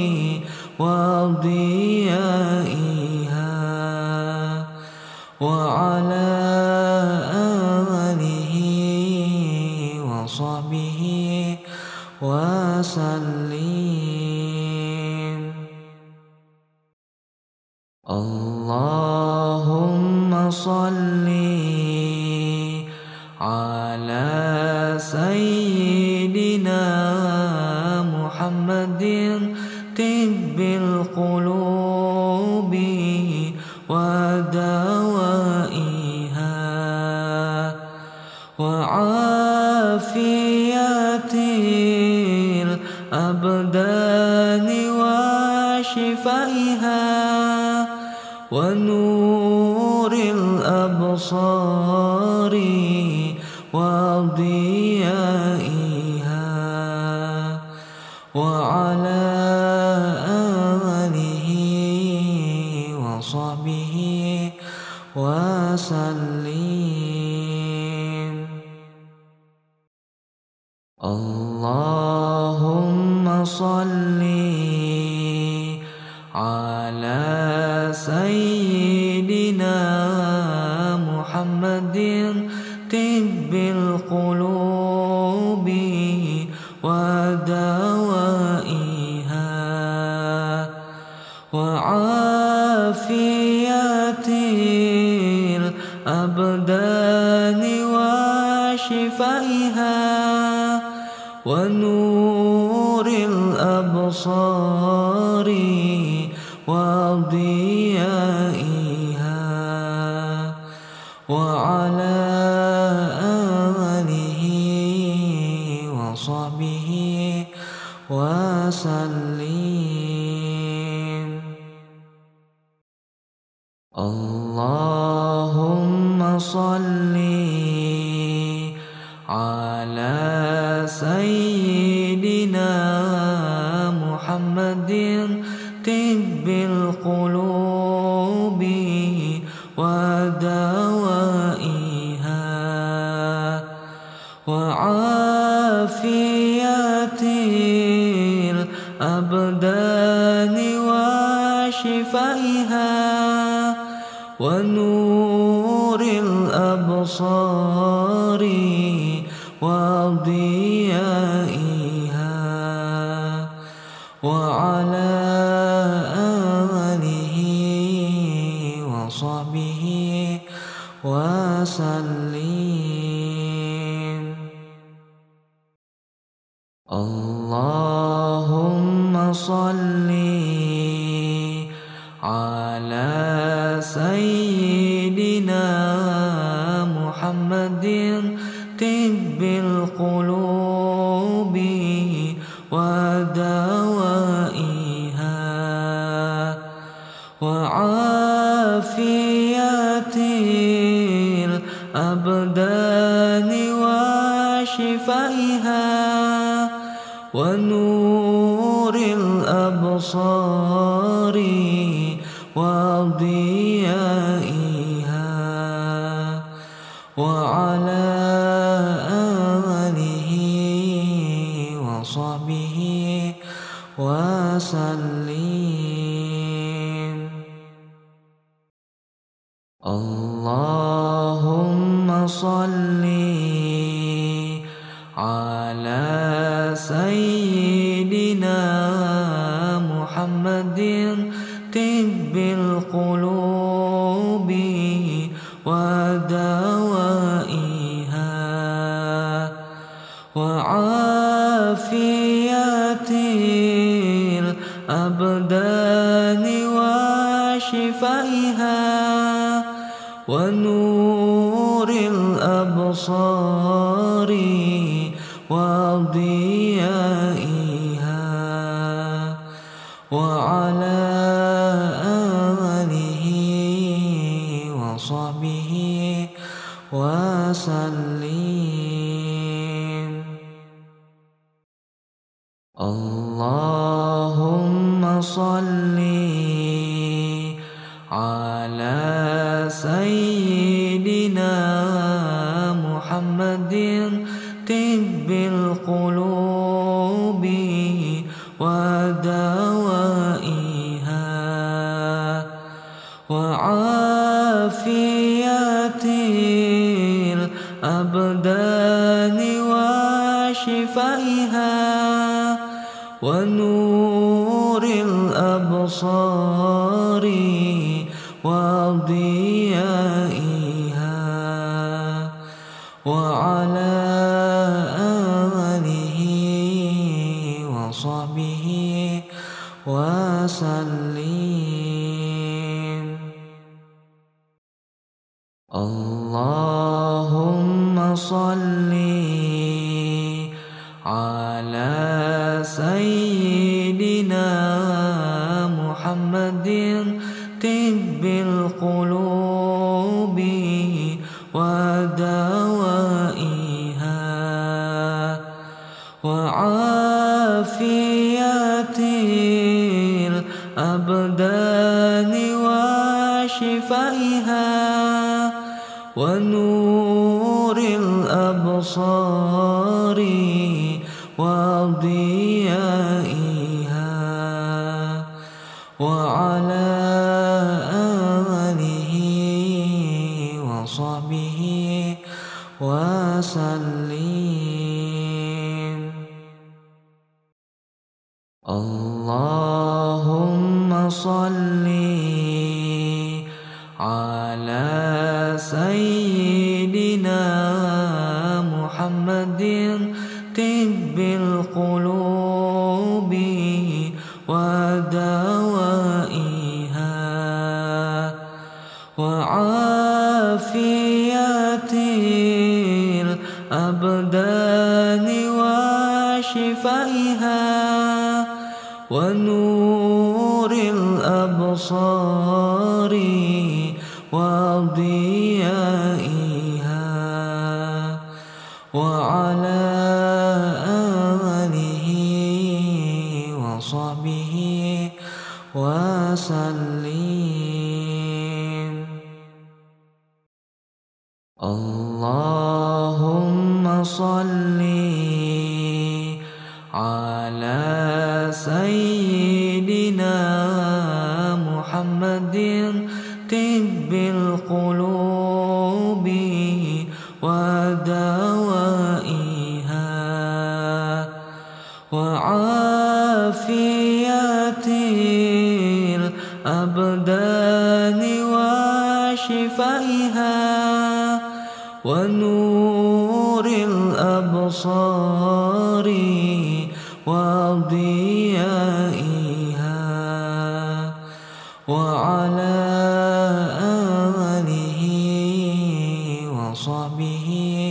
وضيائها وعلى آله وصحبه وسلم. اللهم صل على سيدنا محمد طب القلوب ودوائها وعافية الأبدان وشفائها ونور الأبصار وضيائها وعلى آله وصحبه وسلم. اللهم صل على سيدنا محمد طب القلوب ودوائها وعافية الأبدان وشفائها ونور الأبصار وضيائها وعلى آله وصحبه وسلم. وسلم. اللهم صل على سيدنا محمد طب القلوب ودوائها وعافية الأبدان وشفائها ونور الأبصار وضيائها وعلى آله وصحبه وسلم. اللهم صل على سيدنا محمد طب القلوب ودوائها وعافية الأبدان وشفائها ونور الأبصار وضيائها وعلى آله وصحبه وسلم. اللهم صل على سيدنا محمد طب القلوب ودوائها وعافية الأبدان وشفائها ونور الأبصار وضيائها وعلى آله وصحبه وسلم. اللهم صل على سيدنا محمد طب القلوب ودوائها وعافية الأبدان وشفائها ونور الأبصار وضيائها وعلى آله وصحبه وسلم. اللهم صل على سيدنا محمد طب القلوب ودوائها وعافية الأبدان وشفائها ونور الأبصار وضيائها وعلى آله وصحبه وسلم. اللهم صل على سيدنا محمد طب القلوب ودوائها وعافية الأبدان وشفائها ونور ونور الأبصار وضيائها وعلى آله وصحبه وسلم. اللهم صل على سيدنا محمد طب القلوب ودوائها وعافية الأبدان وشفائها ونور الأبصار وضيائها وعلى آله وصحبه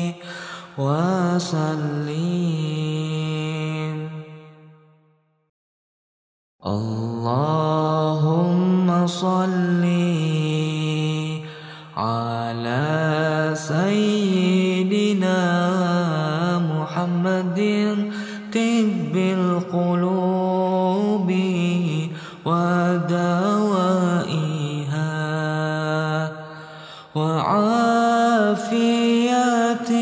وسلم. اللهم صل على سيدنا محمد طب القلوب ودوائها وعافية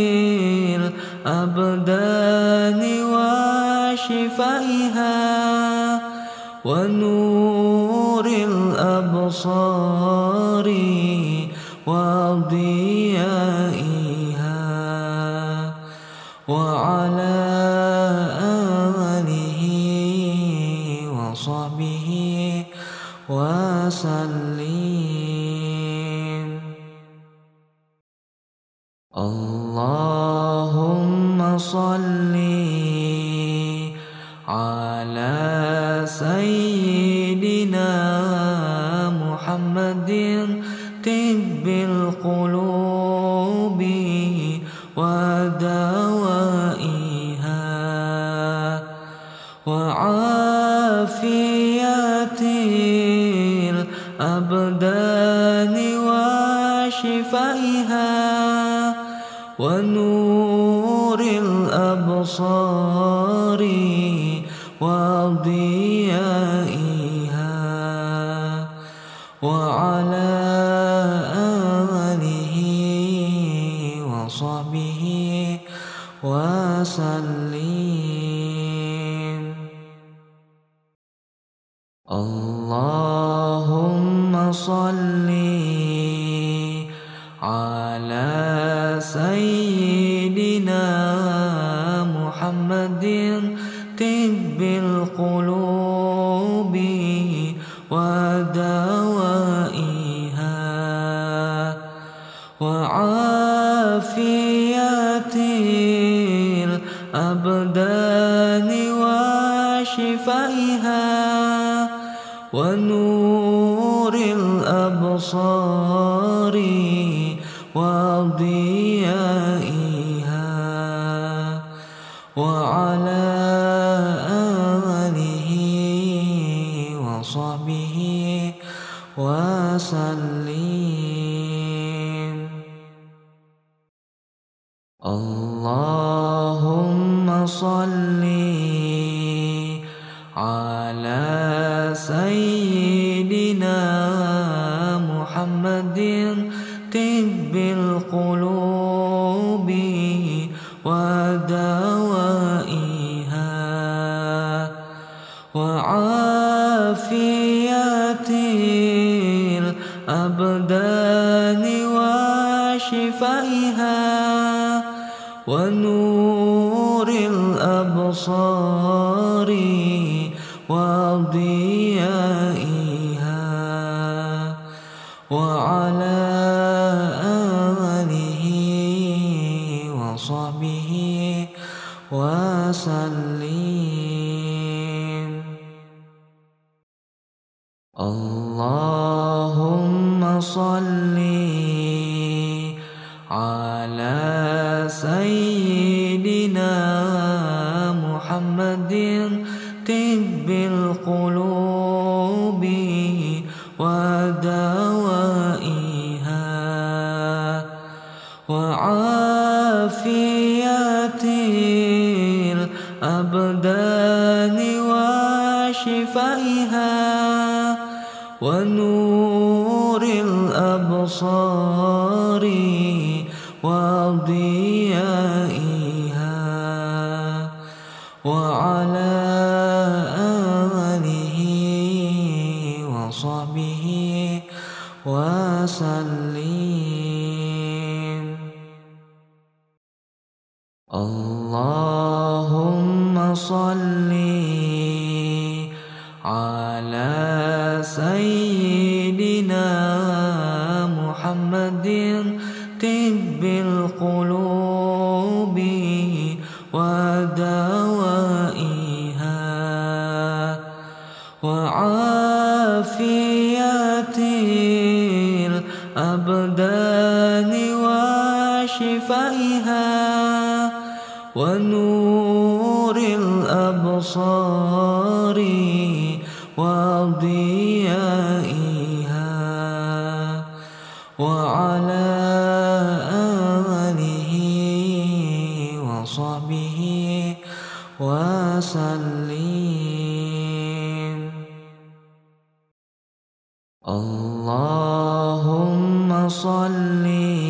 الأبدان وشفائها ونور الأبصار وضيائها وعلى آله وصحبه وسلم. اللهم صل على سيدنا محمد طب القلوب ودوائها وعافية الأبدان وشفائها ونور الأبصار وضيائها وعلى آله وصحبه وسلم. اللهم صل على سيدنا محمد طب القلوب ودوائها وعافية الأبدان وشفائها ونور الأبصار وضيائها وعلى آله وصحبه وسلم. اللهم صل على سيدنا محمد طب القلوب ودوائها وعافية الأبدان وشفائها ونور الأبصار وضيائها وعلى آله وصحبه وسلم. اللهم صل على سيدنا محمد طب القلوب القلوب ودوائها وعافية الأبدان وشفائها ونور الأبصار وضيائها وعلى آله وصحبه وسلم. اللهم صل على سيدنا محمد طب القلوب ودوائها وعافية الأبدان وشفائها ونور الأبصار وضيائها وعلى آله وصحبه وسلم. اللهم صل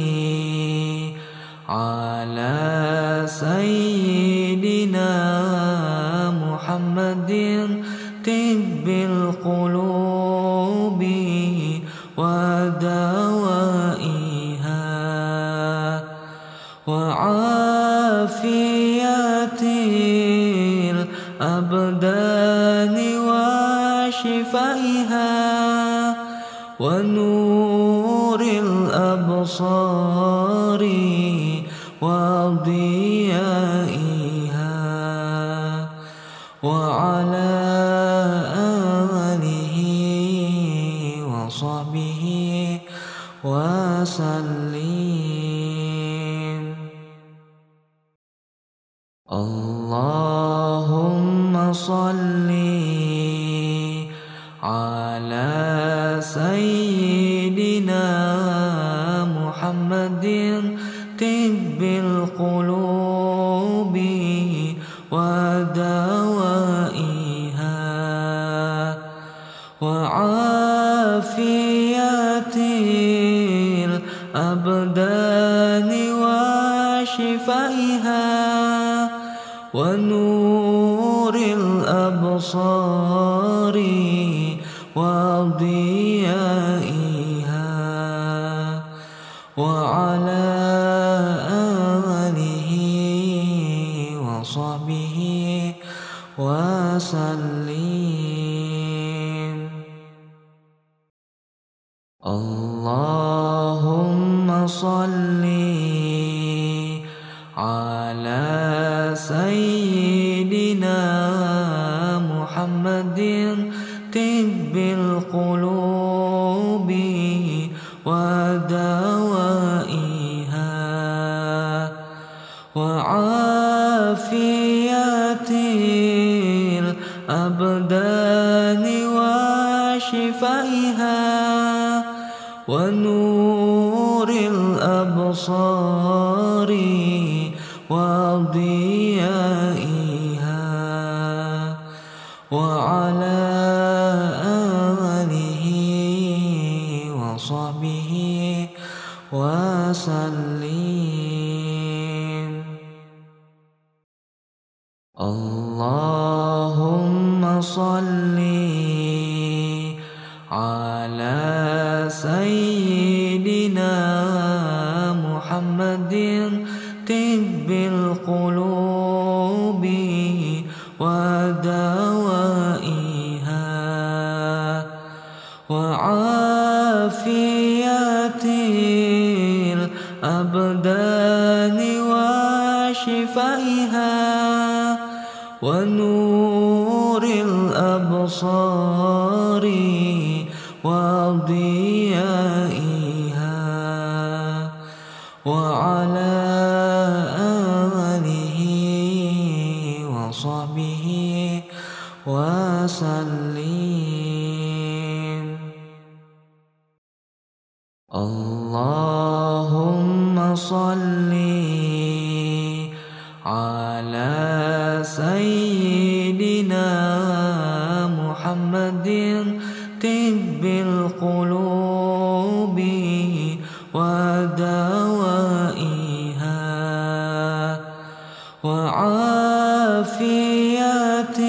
على سيدنا محمد طب القلوب ودوائها وعافية الأبدان وشفائها ونور الأبصار وضيائها وعلى آله وصحبه وسلم. اللهم صل على سيدنا محمد طب القلوب ودوائها وعافية الأبدان وشفائها ونور الأبصار وضيائها وعلى آله وصحبه وسلم. اللهم صل على سيدنا محمد طب القلوب ودوائها وعافية الأبدان وشفائها ونور الأبصار وضيائها وعلى آله وصحبه وسلم. اللهم صل على سيدنا محمد طب القلوب ودوائها وعافية الأبدان وشفائها ونور الأبصار وضيائها وعلى آله وصحبه وسلم. وسلم. اللهم صل على سيدنا محمد طب القلوب ودوائها وعافية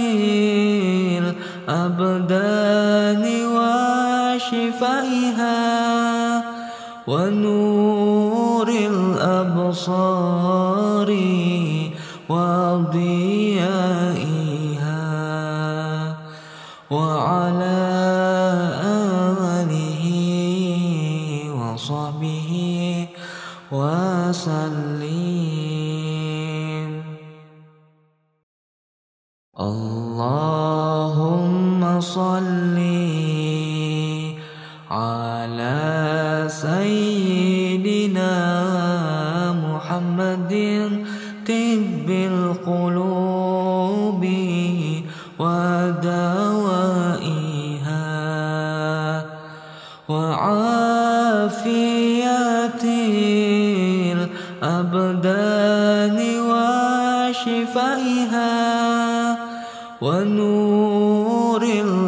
الأبدان وشفائها ونور الأبصار وضيائها وعلى آله وصحبه وسلم. اللهم صل على سيدنا محمد طب القلوب ودوائها وعافية الأبدان وشفائها ونور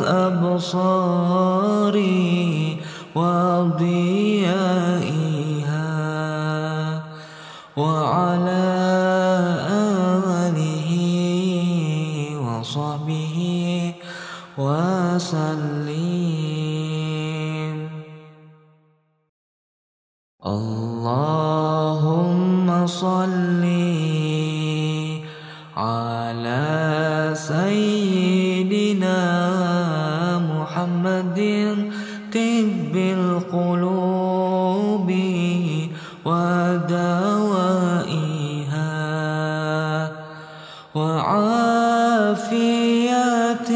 الأبصار وضيائها وعلى آله وصحبه وسلم. اللهم صل على سيدنا محمد طب القلوب ودوائها وعافية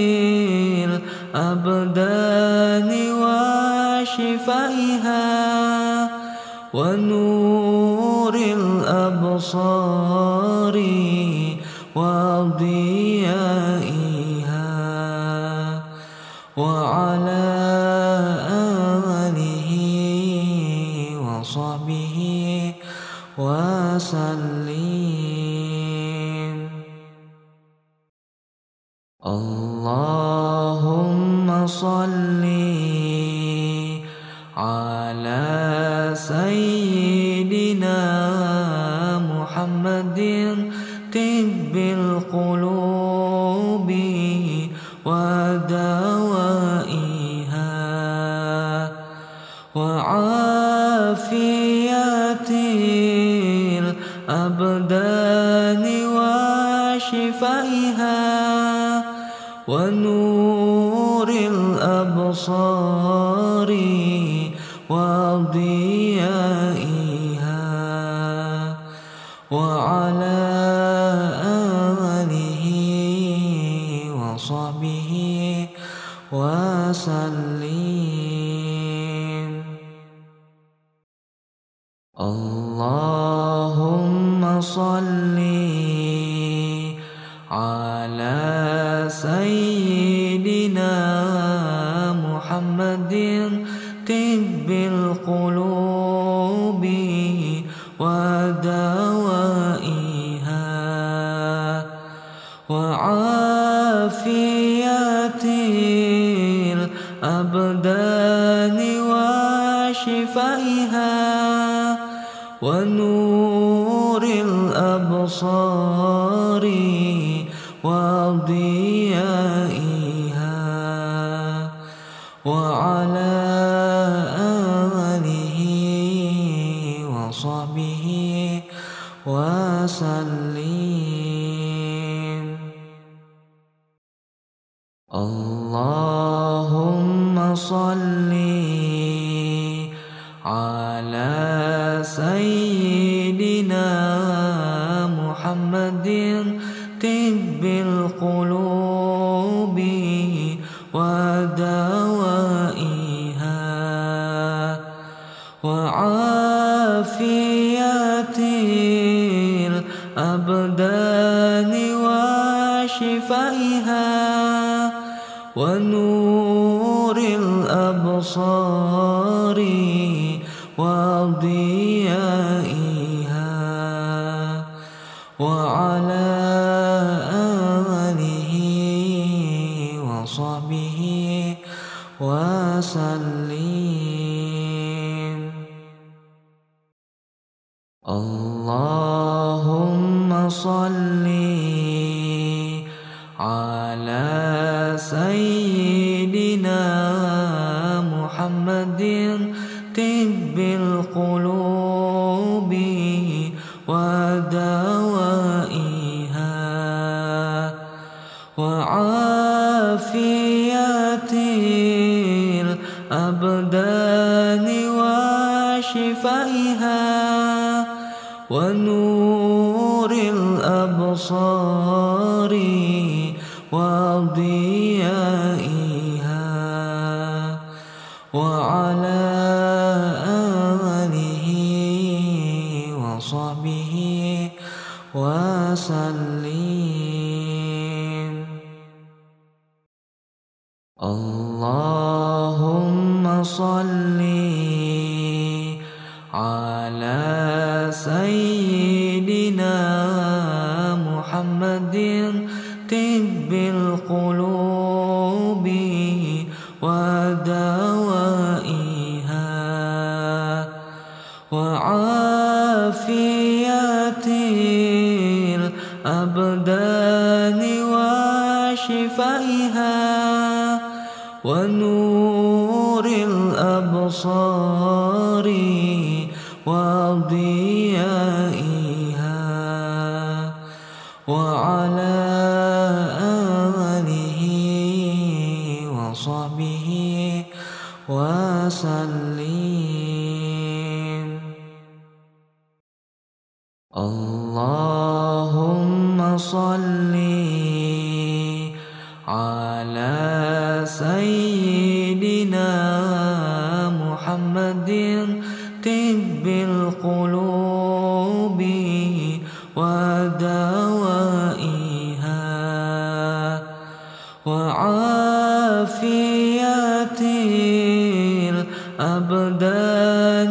الأبدان وشفائها ونور الأبصار وضيائها وعلى آله وصحبه وسلم. اللهم صل على سيدنا محمد طب القلوب ودوائها وعافية الأبدان وشفائها ونور الأبصار وضيائها وعلى آله وصحبه وسلم. اللهم صل على سيدنا محمد طب القلوب ودوائها وعافية الأبدان وشفائها ونور الأبصار وضيائها وعلى آله وصحبه وسلم. اللهم صل على سيدنا محمد طب القلوب ودوائها وعافية الأبدان وشفائها ونور ونور الأبصار وضيائها وعلى آله وصحبه وسلم. اللهم صل على سيدنا محمد طب القلوب ودوائها وعافية الأبدان وشفائها ونور الأبصار وضيائها وعلى آله وصحبه وسلم. اللهم صل على سيدنا محمد طب القلوب ودوائها وعافية الأبدان وشفائها ونور الأبصار وضيائها وعلى آله وصحبه وسلم. اللهم صل على سيدنا محمد طب القلوب ودوائها وعافية الأبدان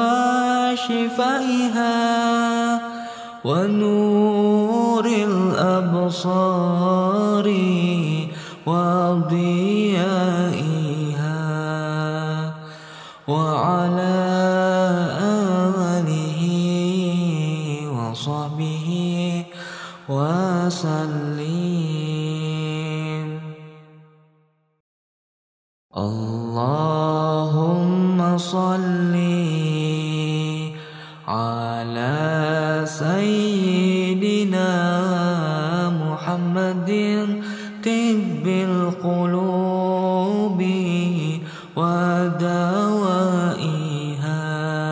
وشفائها ونور الأبصار وضيائها وعلى آله وصحبه وسلم. اللهم صل على سيدنا محمد طب القلوب ودوائها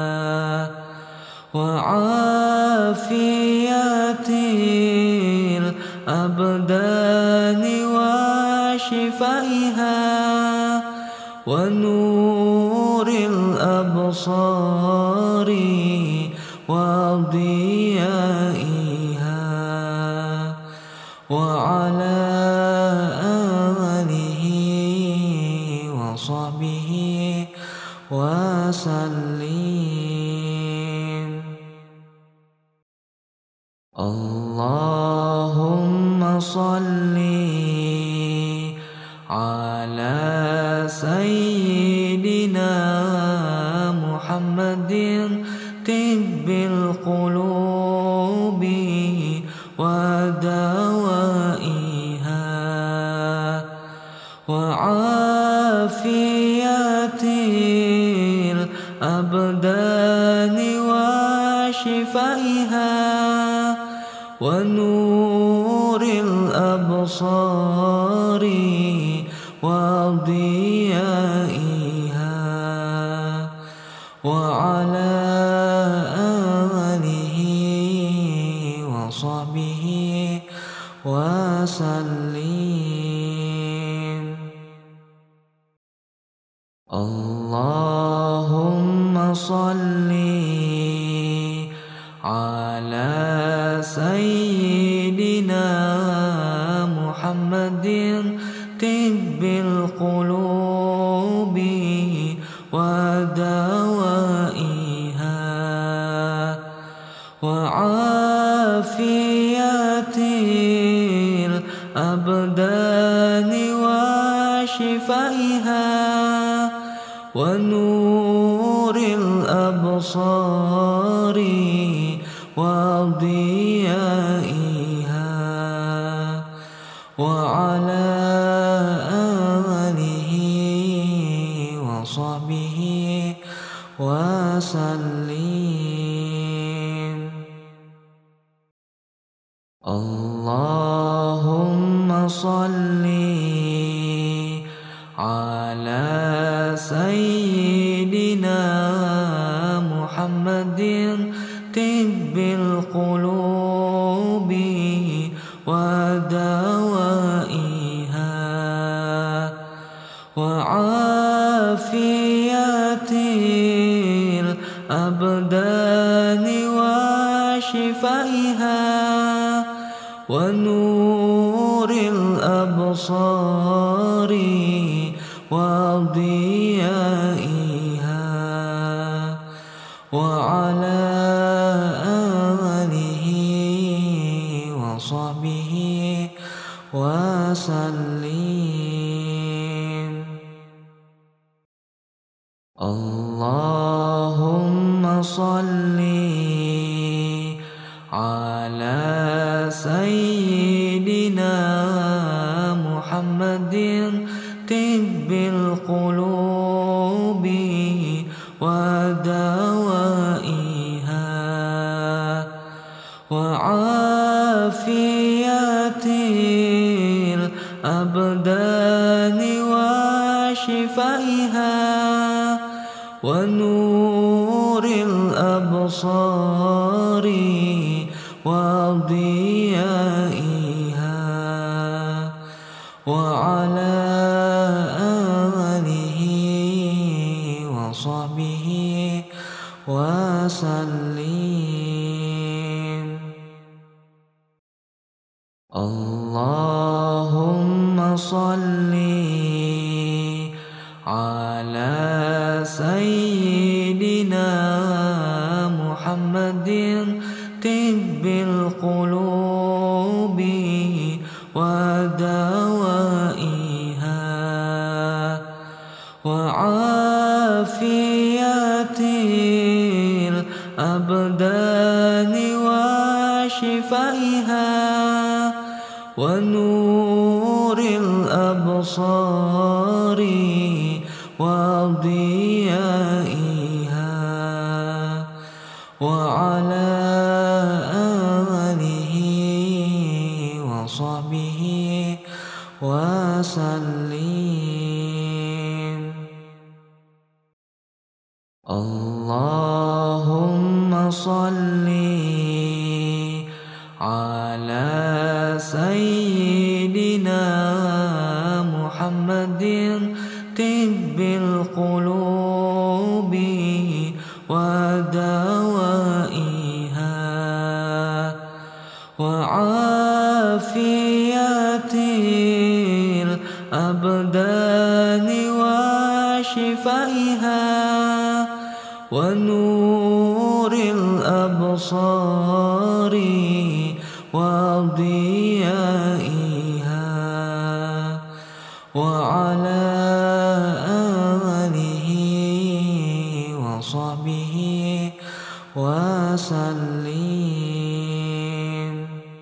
وعافية الأبدان وشفائها ونور الأبصار وضيائها وعلى آله وصحبه وسلم. اللهم صل على سيدنا محمد طب القلوب ودوائها وعافية الأبدان وشفائها ونور الأبصار وضيائها وعلى آله وصحبه وسلم. اللهم صل على سيدنا محمد طب القلوب القلوب ودوائها وعافية الأبدان وشفائها ونور الأبصار وضيائها وعلى آله وصحبه وسلم. اللهم صل على سيدنا محمد طب القلوب ودوائها وعافية الأبدان وشفائها ونور الأبصار وضيائها وعلى آله وصحبه وسلم. اللهم صل على سيدنا محمد طب القلوب ودوائها وعافية الأبدان وشفائها ونور الأبصار وضيائها وعلى آله وصحبه وسلم. اللهم صل على سيدنا محمد طب القلوب ودوائها وعافية الأبدان وشفائها ونور الأبصار وضيائها وعلى آله وصحبه وسلم. اللهم صل على سيدنا محمد طب القلوب ودوائها وعافية الأبدان وشفائها ونور الأبصار وضيائها وعلى آله وصحبه وسلم.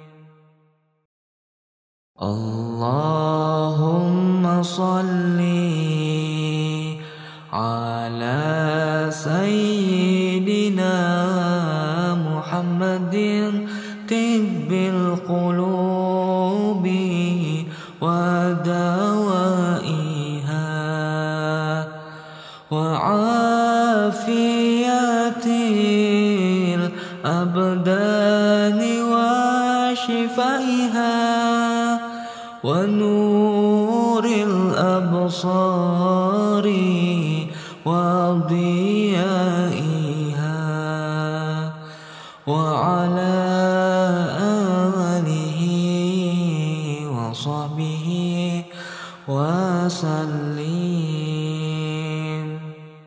اللهم صل على سيدنا محمد طب القلوب ودوائها وعافية الأبدان وشفائها ونور الأبصار وضيائها وعلى آله وصحبه وسلم. وسلم.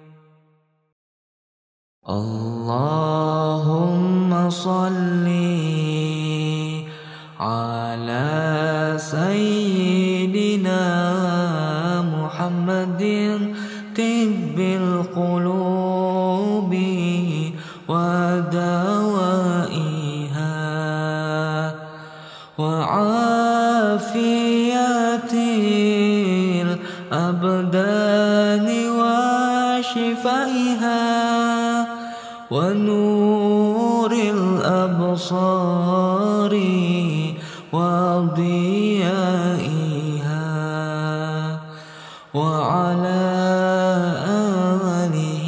اللهم صل على سيدنا محمد طب القلوب ودوائها وعافية الأبدان وشفائها ونور الأبصار وضيائها وعلى آله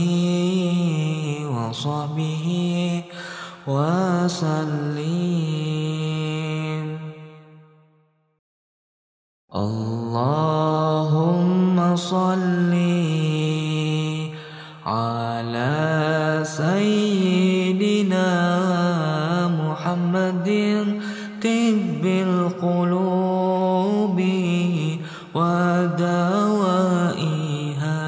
وصحبه وسلم. اللهم صل على سيدنا محمد طب القلوب ودوائها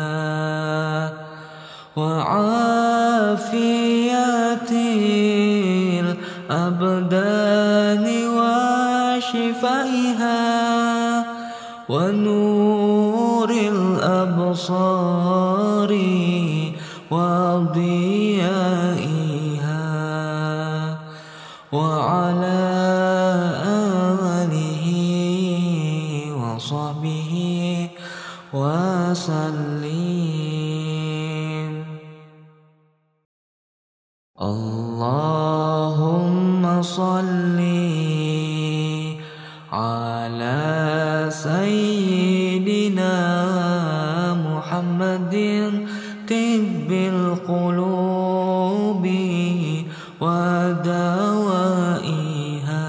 وعافية الأبدان وشفائها ونور الأبصار وضيائها وعلى آله وصحبه وسلم. اللهم صل على سيدنا محمد طب القلوب ودوائها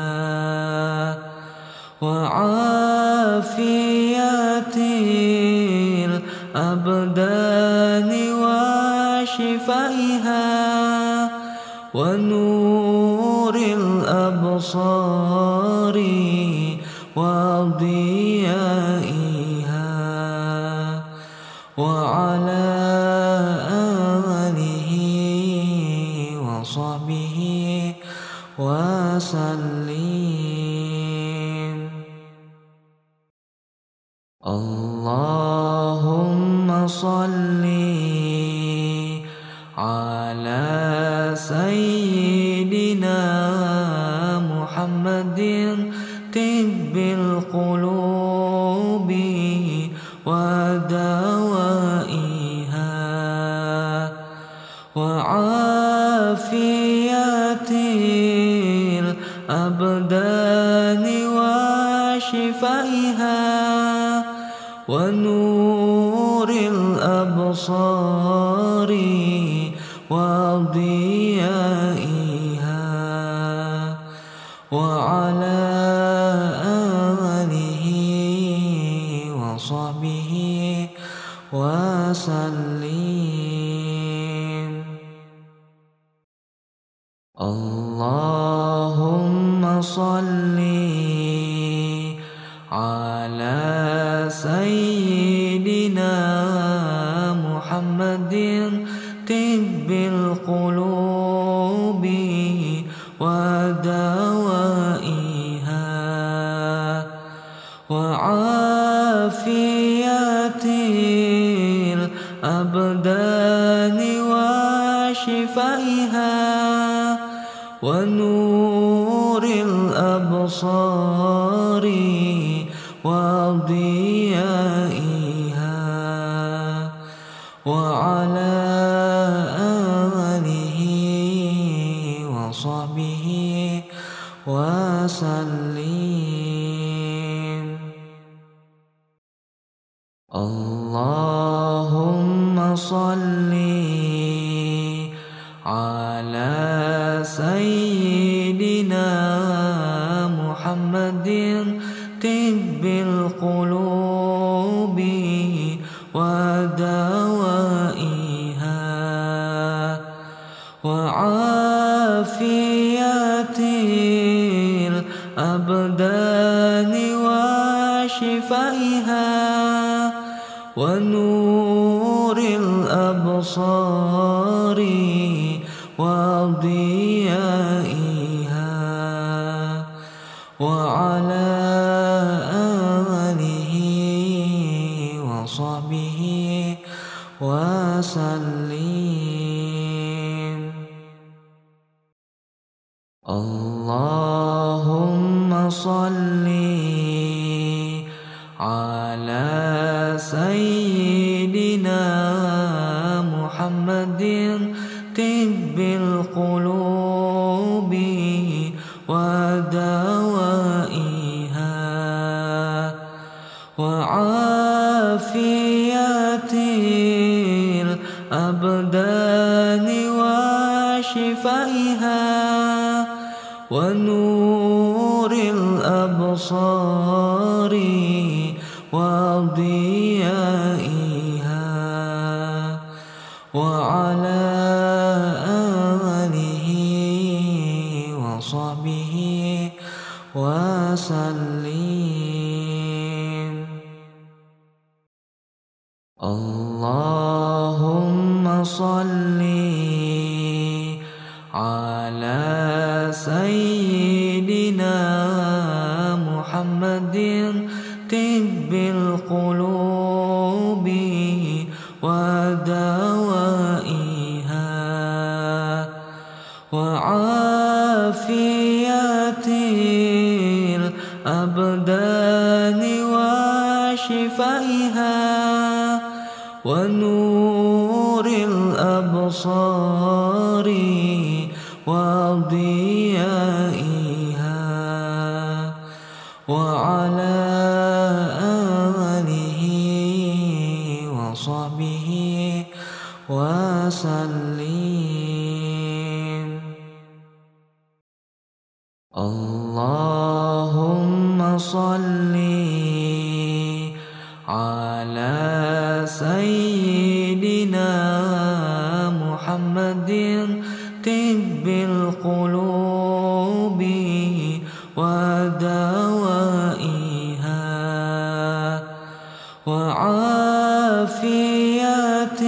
وعافية الأبدان وشفائها ونور الأبصار وضيائها وعلى آله وصحبه وسلم. اللهم صل على سيدنا محمد طب القلوب ودوائها وعافية الأبدان وشفائها ونور الأبصار وضيائها وعلى آله وصحبه وسلم. اللهم صل على سيدنا محمد طب القلوب ودوائها وعافية الأبدان وشفائها ونور الأبصار وضيائها وعلى آله وصحبه وسلم. اللهم صل على سيدنا محمد طب القلوب ودوائها وعافية الأبدان وشفائها ونور الأبصار وضيائها وعلى آله وصحبه وسلم. اللهم صل على سيدنا محمد طب القلوب ودوائها وعافية الأبدان وشفائها ونور الأبصار وضيائها وعلى آله وصحبه وسلم. اللهم صل على سيدنا محمد طب القلوب ودوائها وعافية الأبدان وشفائها ونور الأبصار وضيائها وعلى آله وصحبه وسلم. اللهم صل على سيدنا محمد طب القلوب ودوائها وعافية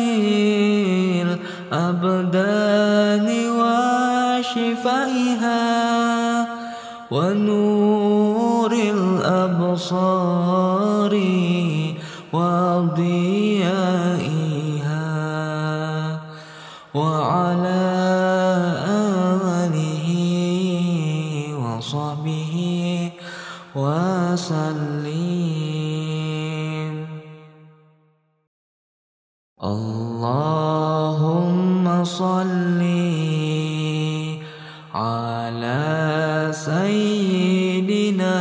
الأبدان وشفائها ونور الأبصار وضيائها وعلى آله وصحبه وسلم. اللهم صل على سيدنا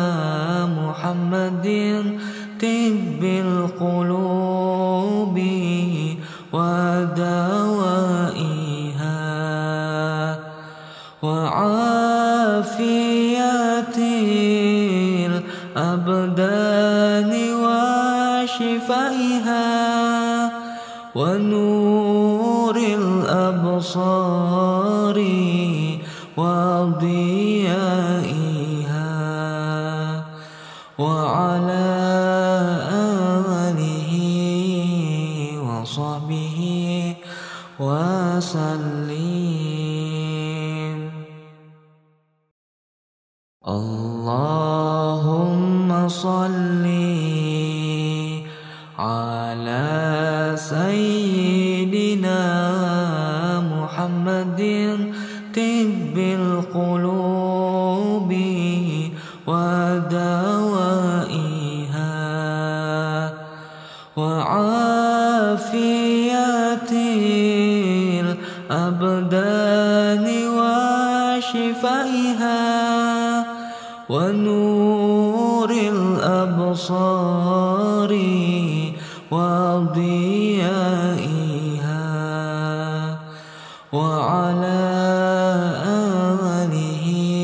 محمد طب القلوب ودوائها وعافية الأبدان وشفائها ونور الأبصار وضيائها وعلى آله وصحبه وسلم. اللهم صل على سيدنا محمد طب القلوب ودوائها وعافية الأبدان وشفائها ونور الأبصار وضيائها وعلى آله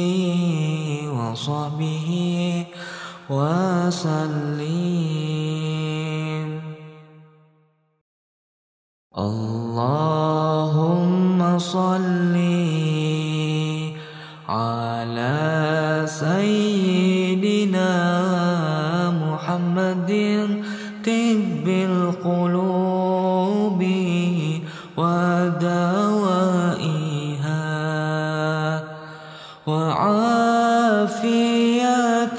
وصحبه وسلم. اللهم صل على سيدنا محمد طب بالقلوب ودوائها وعافية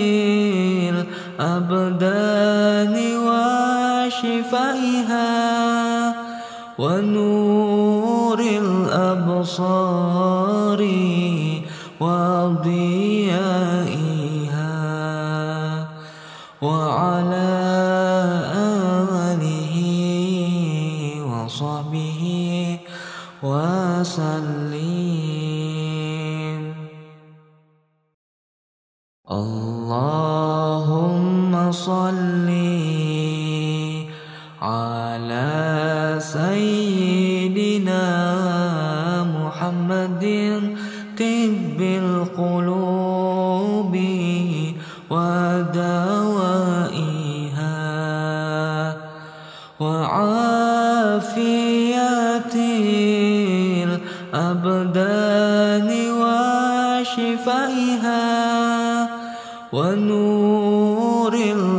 الأبدان وشفائها ونور الأبصار وضيائها وعلى آله وصحبه وسلم. اللهم صل على سيدنا محمد طب القلوب ودوائها وعافية الأبدان وشفائها ونور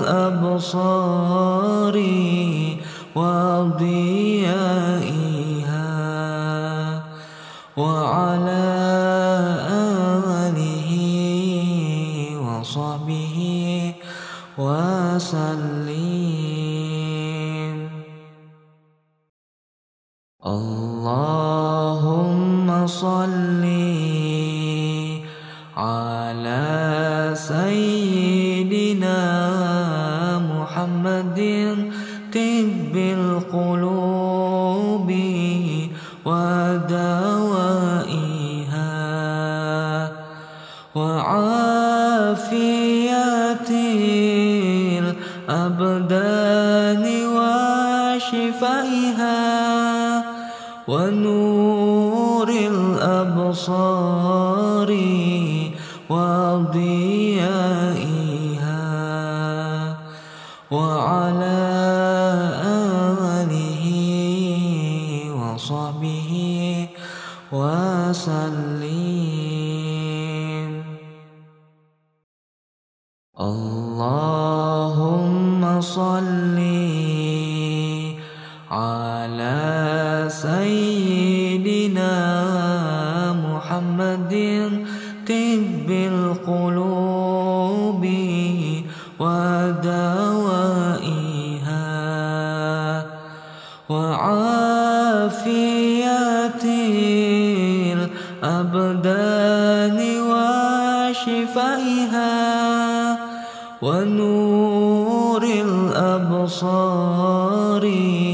الأبصار وضيائها وعلى آله وصحبه وسلم. اللهم صل على سيدنا محمد طب القلوب ودوائها وعافية الأبدان وشفائها ونور الأبصار وضيائها وعلى آله وصحبه وسلم. اللهم صل على سيدنا محمد طب القلوب ودوائها وعافية الأبدان وشفائها ونور الأبصار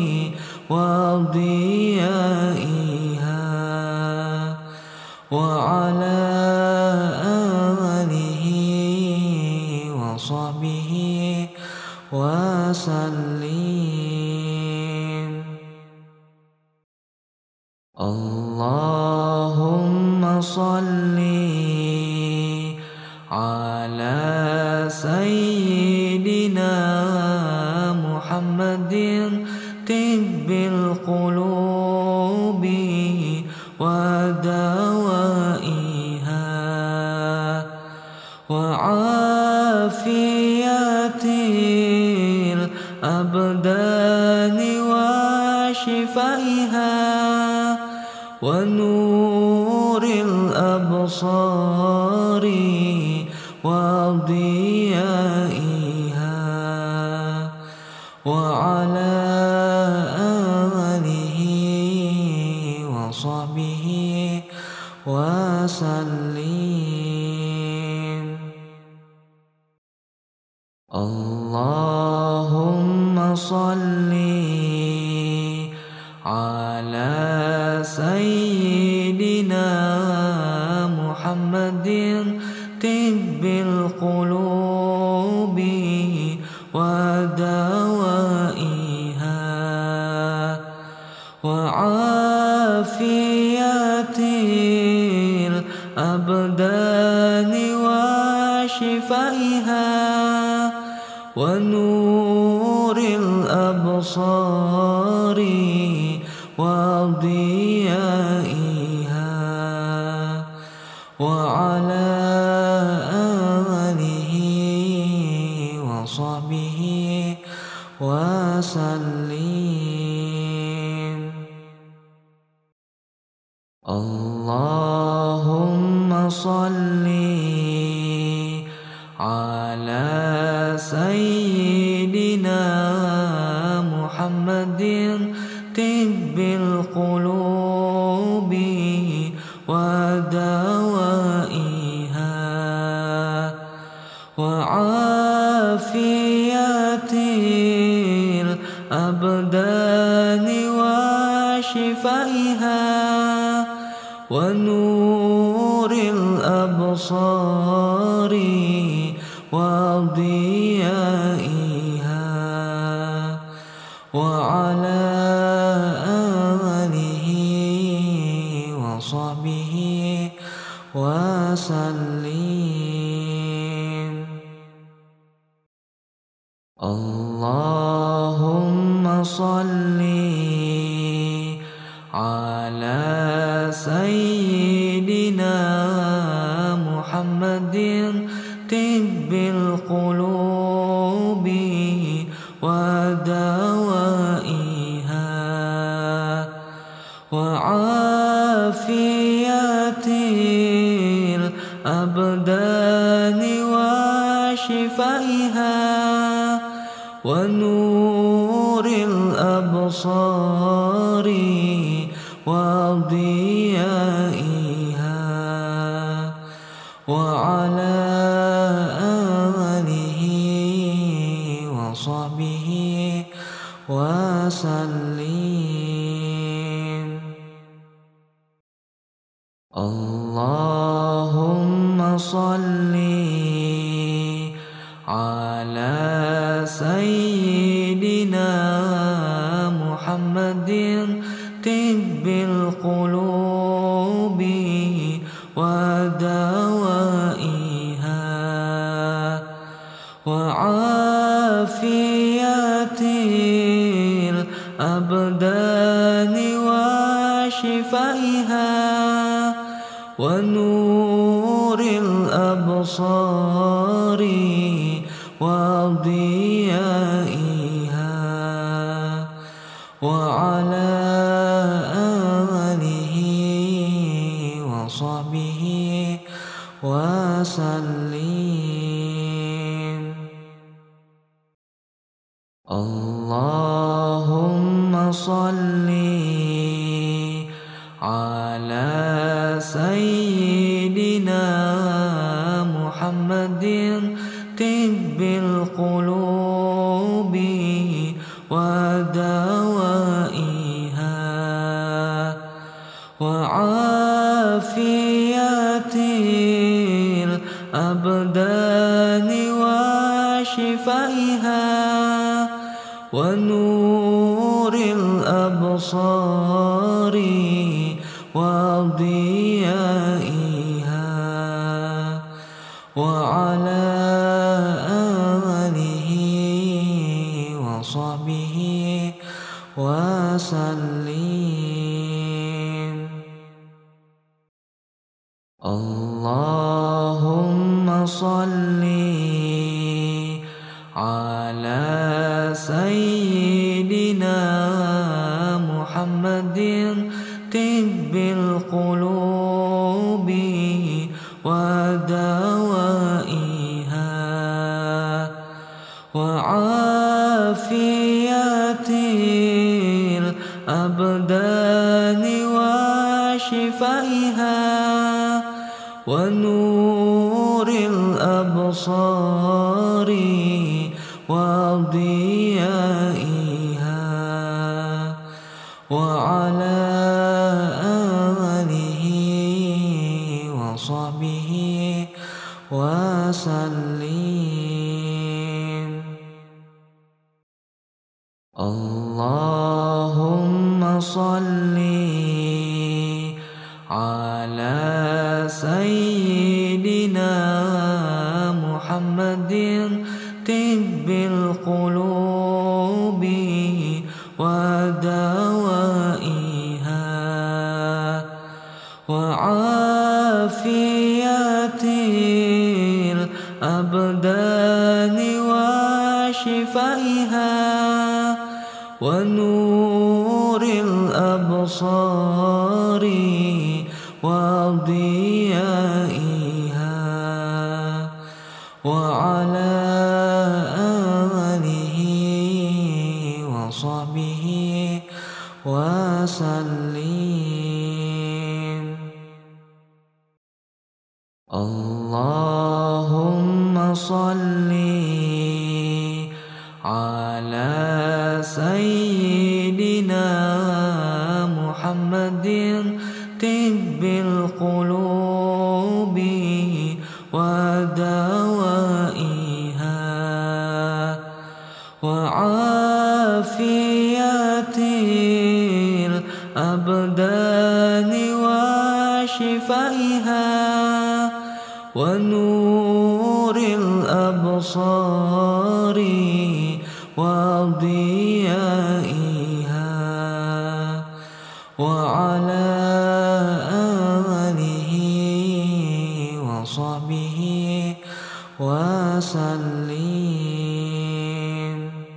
وضيائها وعلى آله وصحبه وسلم. اللهم صل على سيدنا محمد طب القلوب ودوائها وعافية الأبدان وشفائها ونور الأبصار وضيائها وعلى آله وصحبه وسلم. اللهم صل على سيدنا محمد طب القلوب ودوائها وعافية الأبدان وشفائها ونور الأبصار وضيائها وعلى آله وصحبه وسلم. وسلم. اللهم صل على سيدنا محمد طب القلوب ودوائها وعافية الأبدان وشفائها ونور الأبصار وضيائها وعلى آله وصحبه وسلم. اللهم صل على سيدنا محمد طب القلوب ودوائها وعافية الأبدان وشفائها ونور الأبصار وضيائها وعلى آله وصحبه وسلم. اللهم صل على سيدنا محمد طب القلوب ودوائها وعافية الأبدان وشفائها ونور الأبصار وضيائها وعلى آله وصحبه وسلم. اللهم صل على سيدنا محمد طب القلوب ودوائها وعافية الأبدان وشفائها ونور الأبصار وضيائها وعلى آله وصحبه وسلم. اللهم صل على سيدنا محمد طب القلوب ودوائها وعافية الأبدان وشفائها ونور الأبصار وضيائها وعلى آله وصحبه وسلم. اللهم صل على سيدنا محمد طب القلوب ودوائها وعافية الأبدان وشفائها ونور الأبصار وضيائها وعلى آله وصحبه وسلم. اللهم صل على سيدنا محمد طب القلوب ودوائها وعافية الأبدان وشفائها ونور الأبصار وضيائها وعلى آله وصحبه وسلم.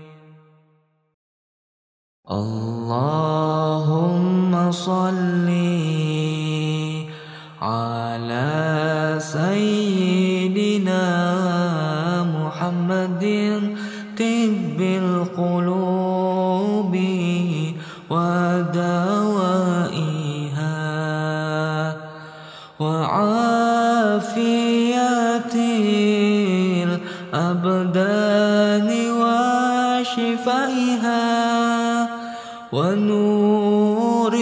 اللهم صل على سيدنا محمد طب القلوب ودوائها وعافية الأبدان وشفائها ونور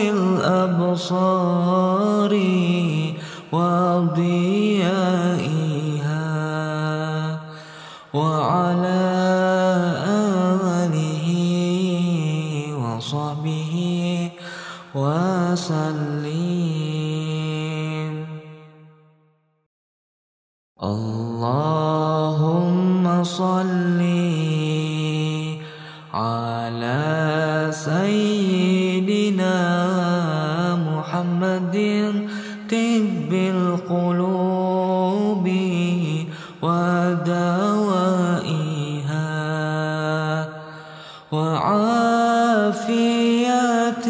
الأبصار وضيائها وعلى آله وصحبه وسلم. اللهم صل على سيدنا محمد طب القلوب ودوائها وعافية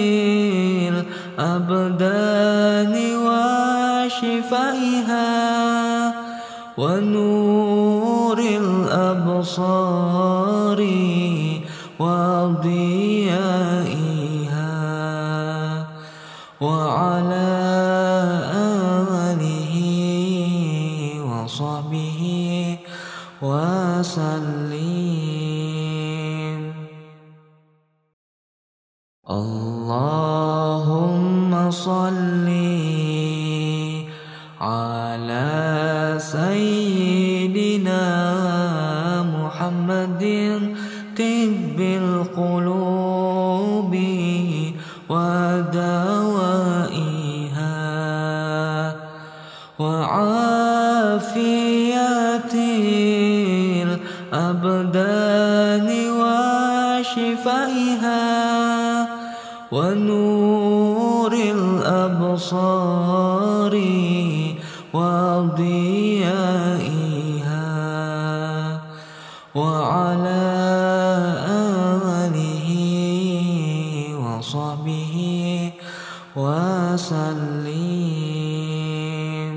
الأبدان وشفائها ونور الأبصار وضيائها وعلى آله وصحبه وسلم. اللهم صل على سيدنا محمد طب القلوب ودوائها وعافية الأبدان وشفائها ونور الأبصار وضيائها وعلى آله وصحبه وسلم.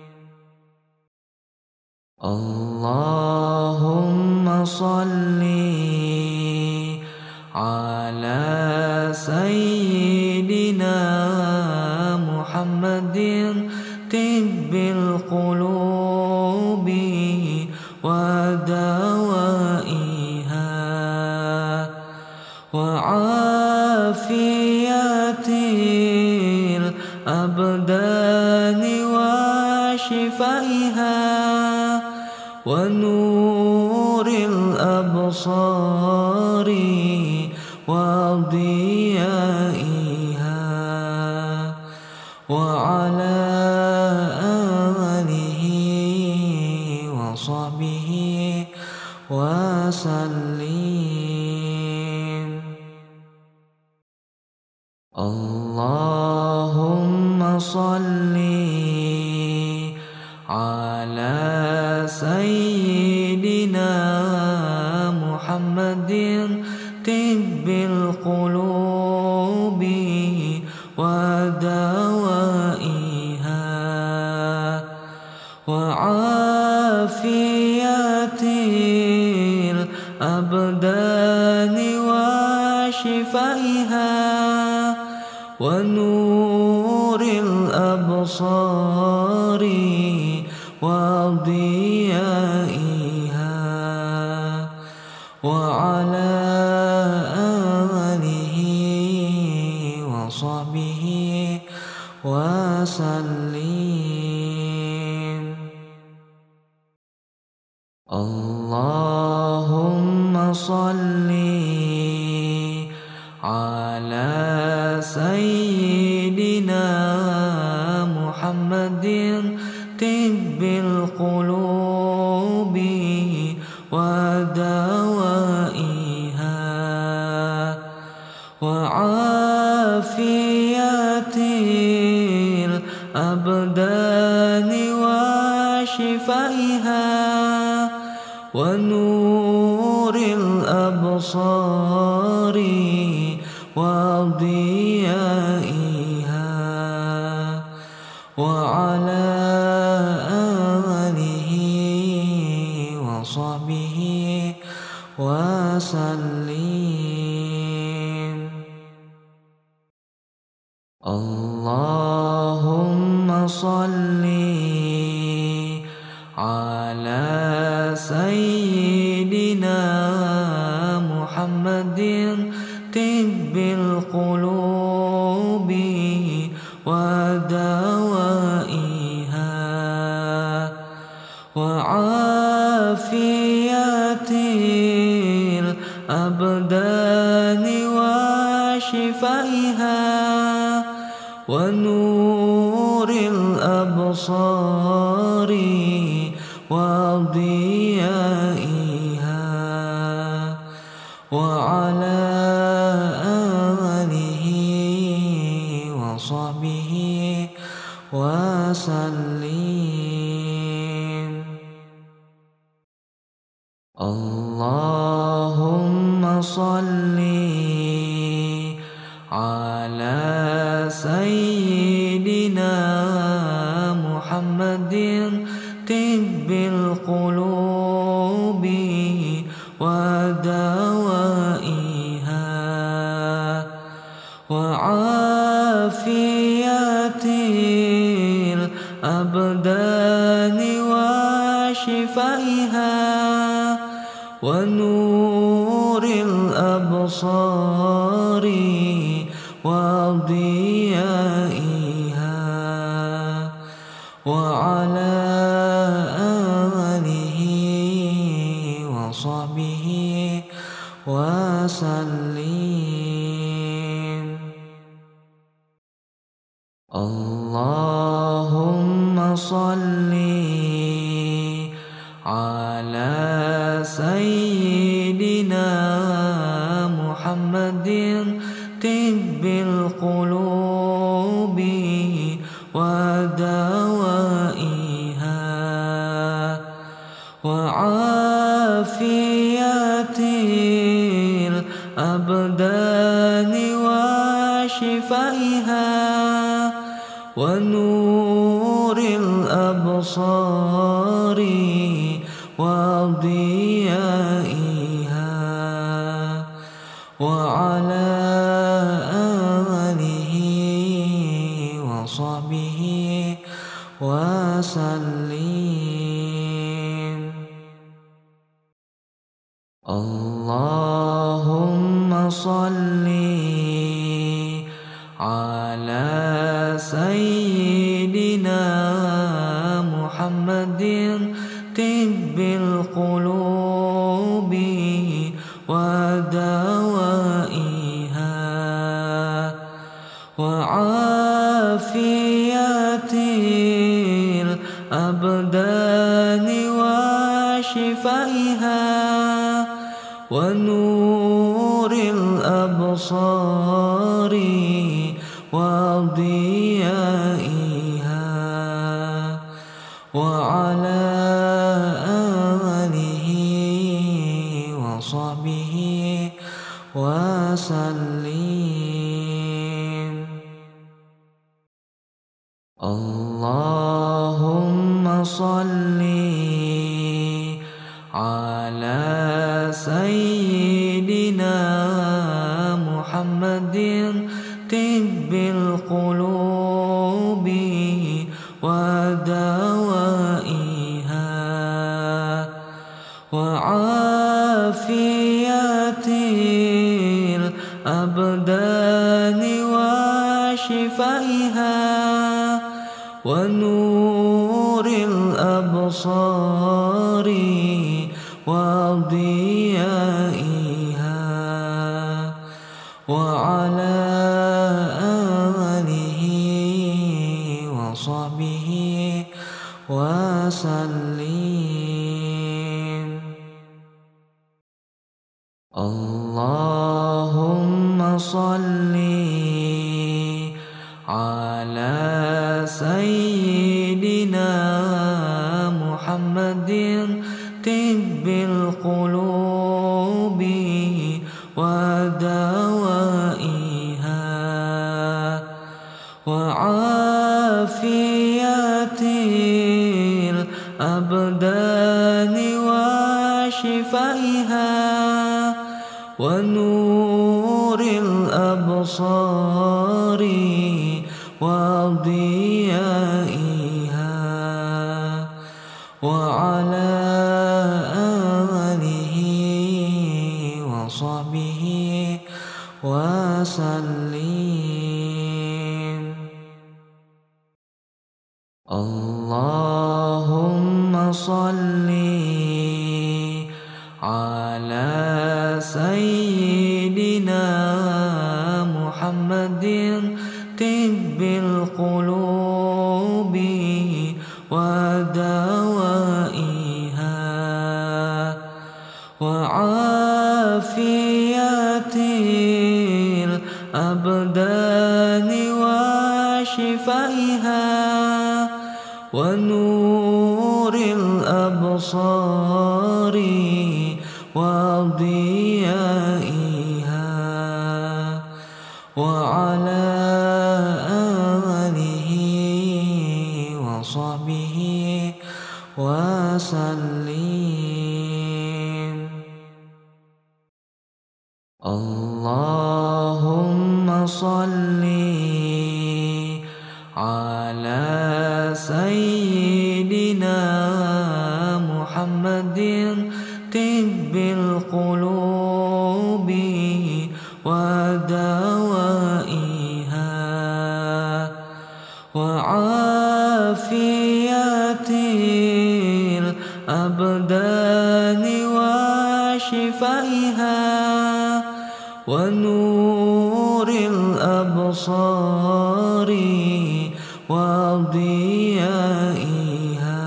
اللهم صل على سيدنا محمد طب القلوب ودوائها وعافية الأبدان وشفائها ونور الأبصار وضيائها وعلى آله وصحبه وسلم. اللهم صل على سيدنا محمد طب القلوب القلوب ودوائها وعافية الأبدان وشفائها ونور الأبصار وضيائها وعلى آله وصحبه وسلم. اللهم صل على سيدنا محمد طب القلوب ودوائها وعافية الأبدان وشفائها ونور الأبصار وضيائها وعلى آله وصحبه وسلم. اللهم صل على سيدنا محمد طب القلوب ودوائها وعافية الأبدان وشفائها ونور الأبصار وضيائها وعلى آله وصحبه وسلم. اللهم صل على سيدنا محمد طب القلوب ودوائها وعافية الأبدان وشفائها ونور الأبصار وضيائها وعلى آله وصحبه وسلم. اللهم صل على سيدنا محمد طب القلوب ودوائها وعافية الأبدان وشفائها ونور الأبصار وضيائها وعلى آله وصحبه وسلم. اللهم صل على سيدنا محمد طب القلوب ودوائها وعافية الأبدان وشفائها ونور الأبصار وضيائها وعلى آله وصحبه وسلم. وسلم. اللهم صل على سيدنا محمد طب القلوب ودوائها وعافية الأبدان وشفائها ونور الأبصار وضيائها وعلى آله وصحبه وسلم. اللهم صل على سيدنا محمد طب القلوب ودوائها وعافية الأبدان وشفائها ونور الأبصار وضيائها وعلى آله وصحبه وسلم. اللهم صل على سيدنا محمد طب القلوب ودوائها وعافية الأبدان وشفائها ونور الأبصار وضيائها وعلى آله وصحبه وسلم. اللهم صل على سيدنا محمد طب القلوب ودوائها وعافية الأبدان وشفائها ونور الأبصار وضيائها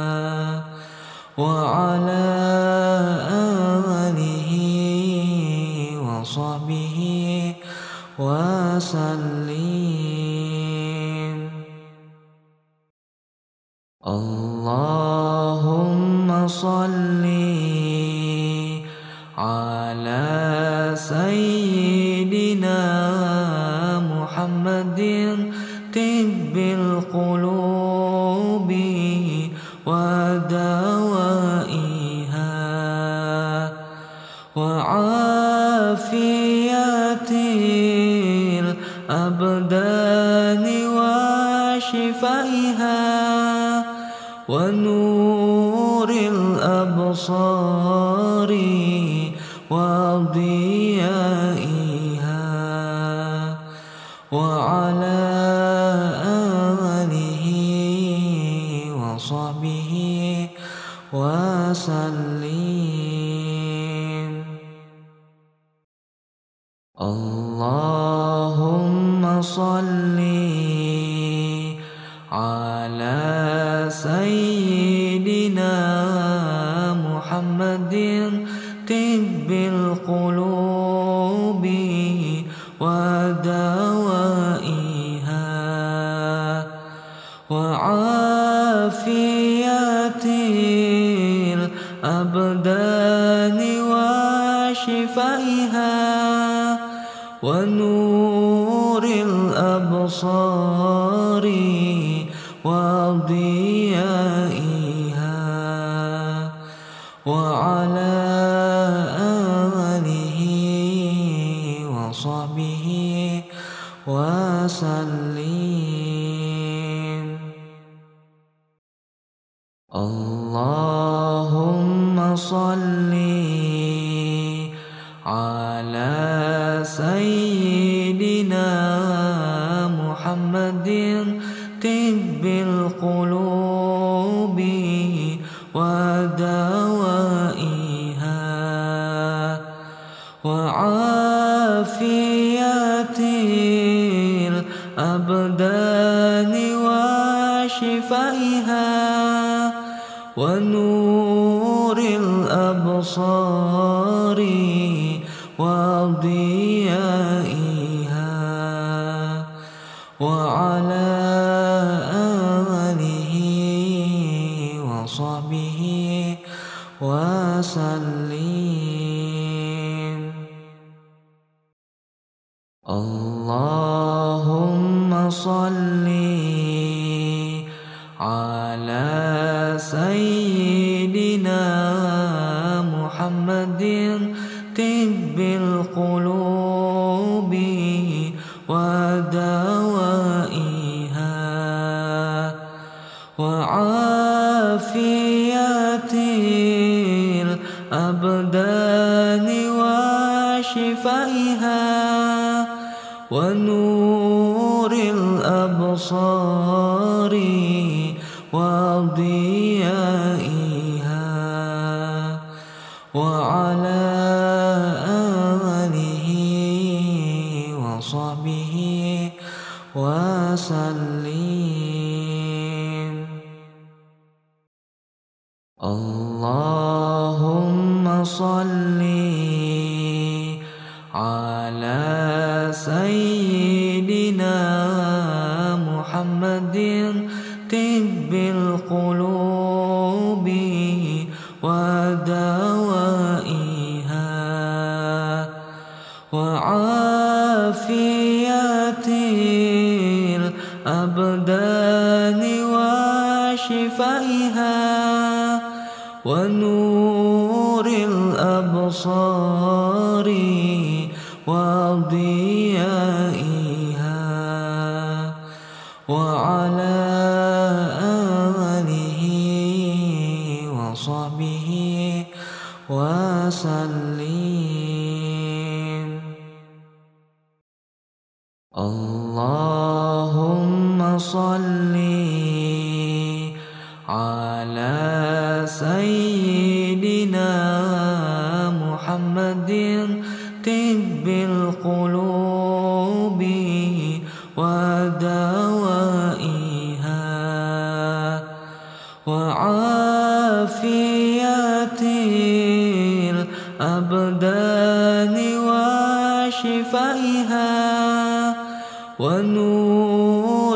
وعلى آله وصحبه وسلم. اللهم صل على سيدنا محمد طب القلوب ودوائها وعافية الأبدان وشفائها ونور الأبصار وضيائها وعلى آله وصحبه وسلم. اللهم صل على سيدنا محمد طب القلوب ودوائها وعافية الأبدان وشفائها ونور الأبصار وضيائها وعلى آله وصحبه وسلم. اللهم صل على سيدنا محمد طب القلوب ودوائها وعافية الأبدان وشفائها ونور الأبصار وضيائها وعلى آله وصحبه وسلم. اللهم صل على سيدنا محمد طب القلوب ودوائها وعافية الأبدان وشفائها ونور الأبصار وضيائها وعلى آله وصحبه وسلم. اللهم صل على سيدنا محمد طب القلوب ودوائها وعافية الأبدان وشفائها ونور الأبصار وضيائها وعلى آله وصحبه وسلم. اللهم صل على سيدنا محمد طب القلوب ودوائها وعافية الأبدان وشفائها ونور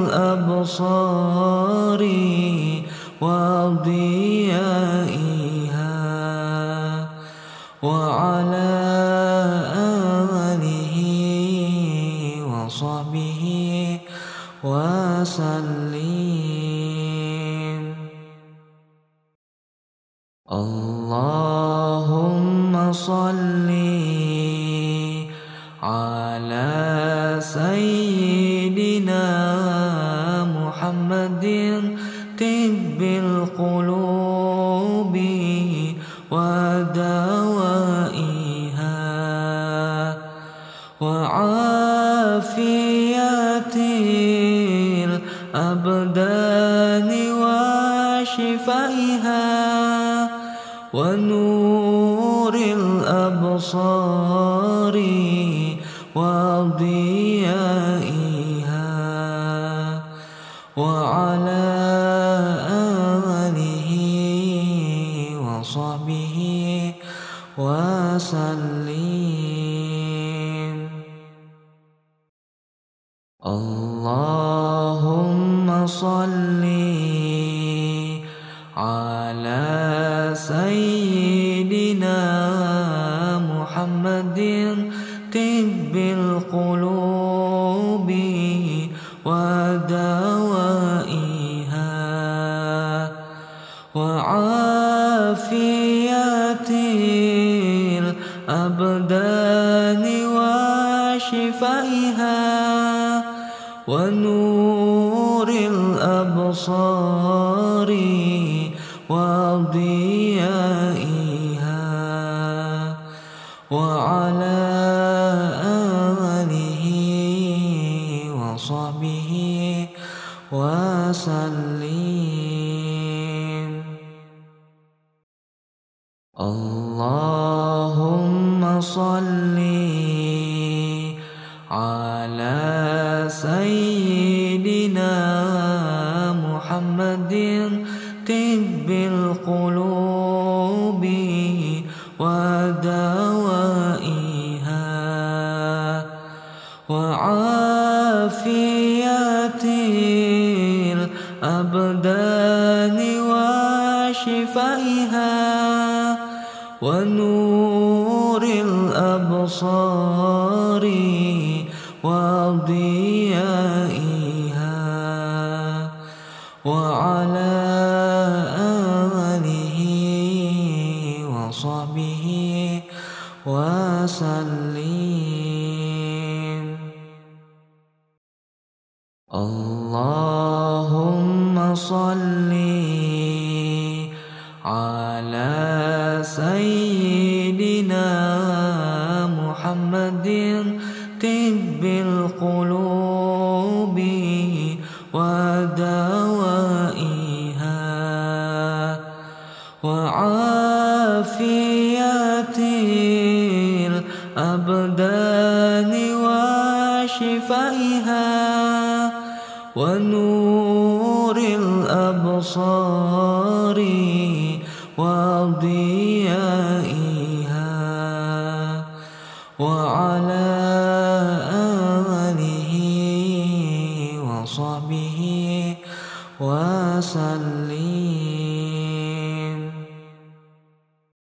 الأبصار وضيائها وعلى آله وصحبه وسلم. اللهم صل على سيدنا محمد طب القلوب ودوائها وعافية الأبدان وشفائها ونور الأبصار وضيائها وعلى آله وصحبه وسلم. اللهم صل على سيدنا محمد طب القلوب ودوائها وعافية الأبدان وشفائها ونور الأبصار وضيائها وعلى آله وصحبه وسلم. اللهم صل على سيدنا محمد طب القلوب ودوائها وعافية الأبدان وشفائها ونور الأبصار وضيائها وعلى آله وصحبه وسلم. اللهم صل على سيدنا محمد طب القلوب ودوائها وعافية الأبدان وشفائها ونور الأبصار وضيائها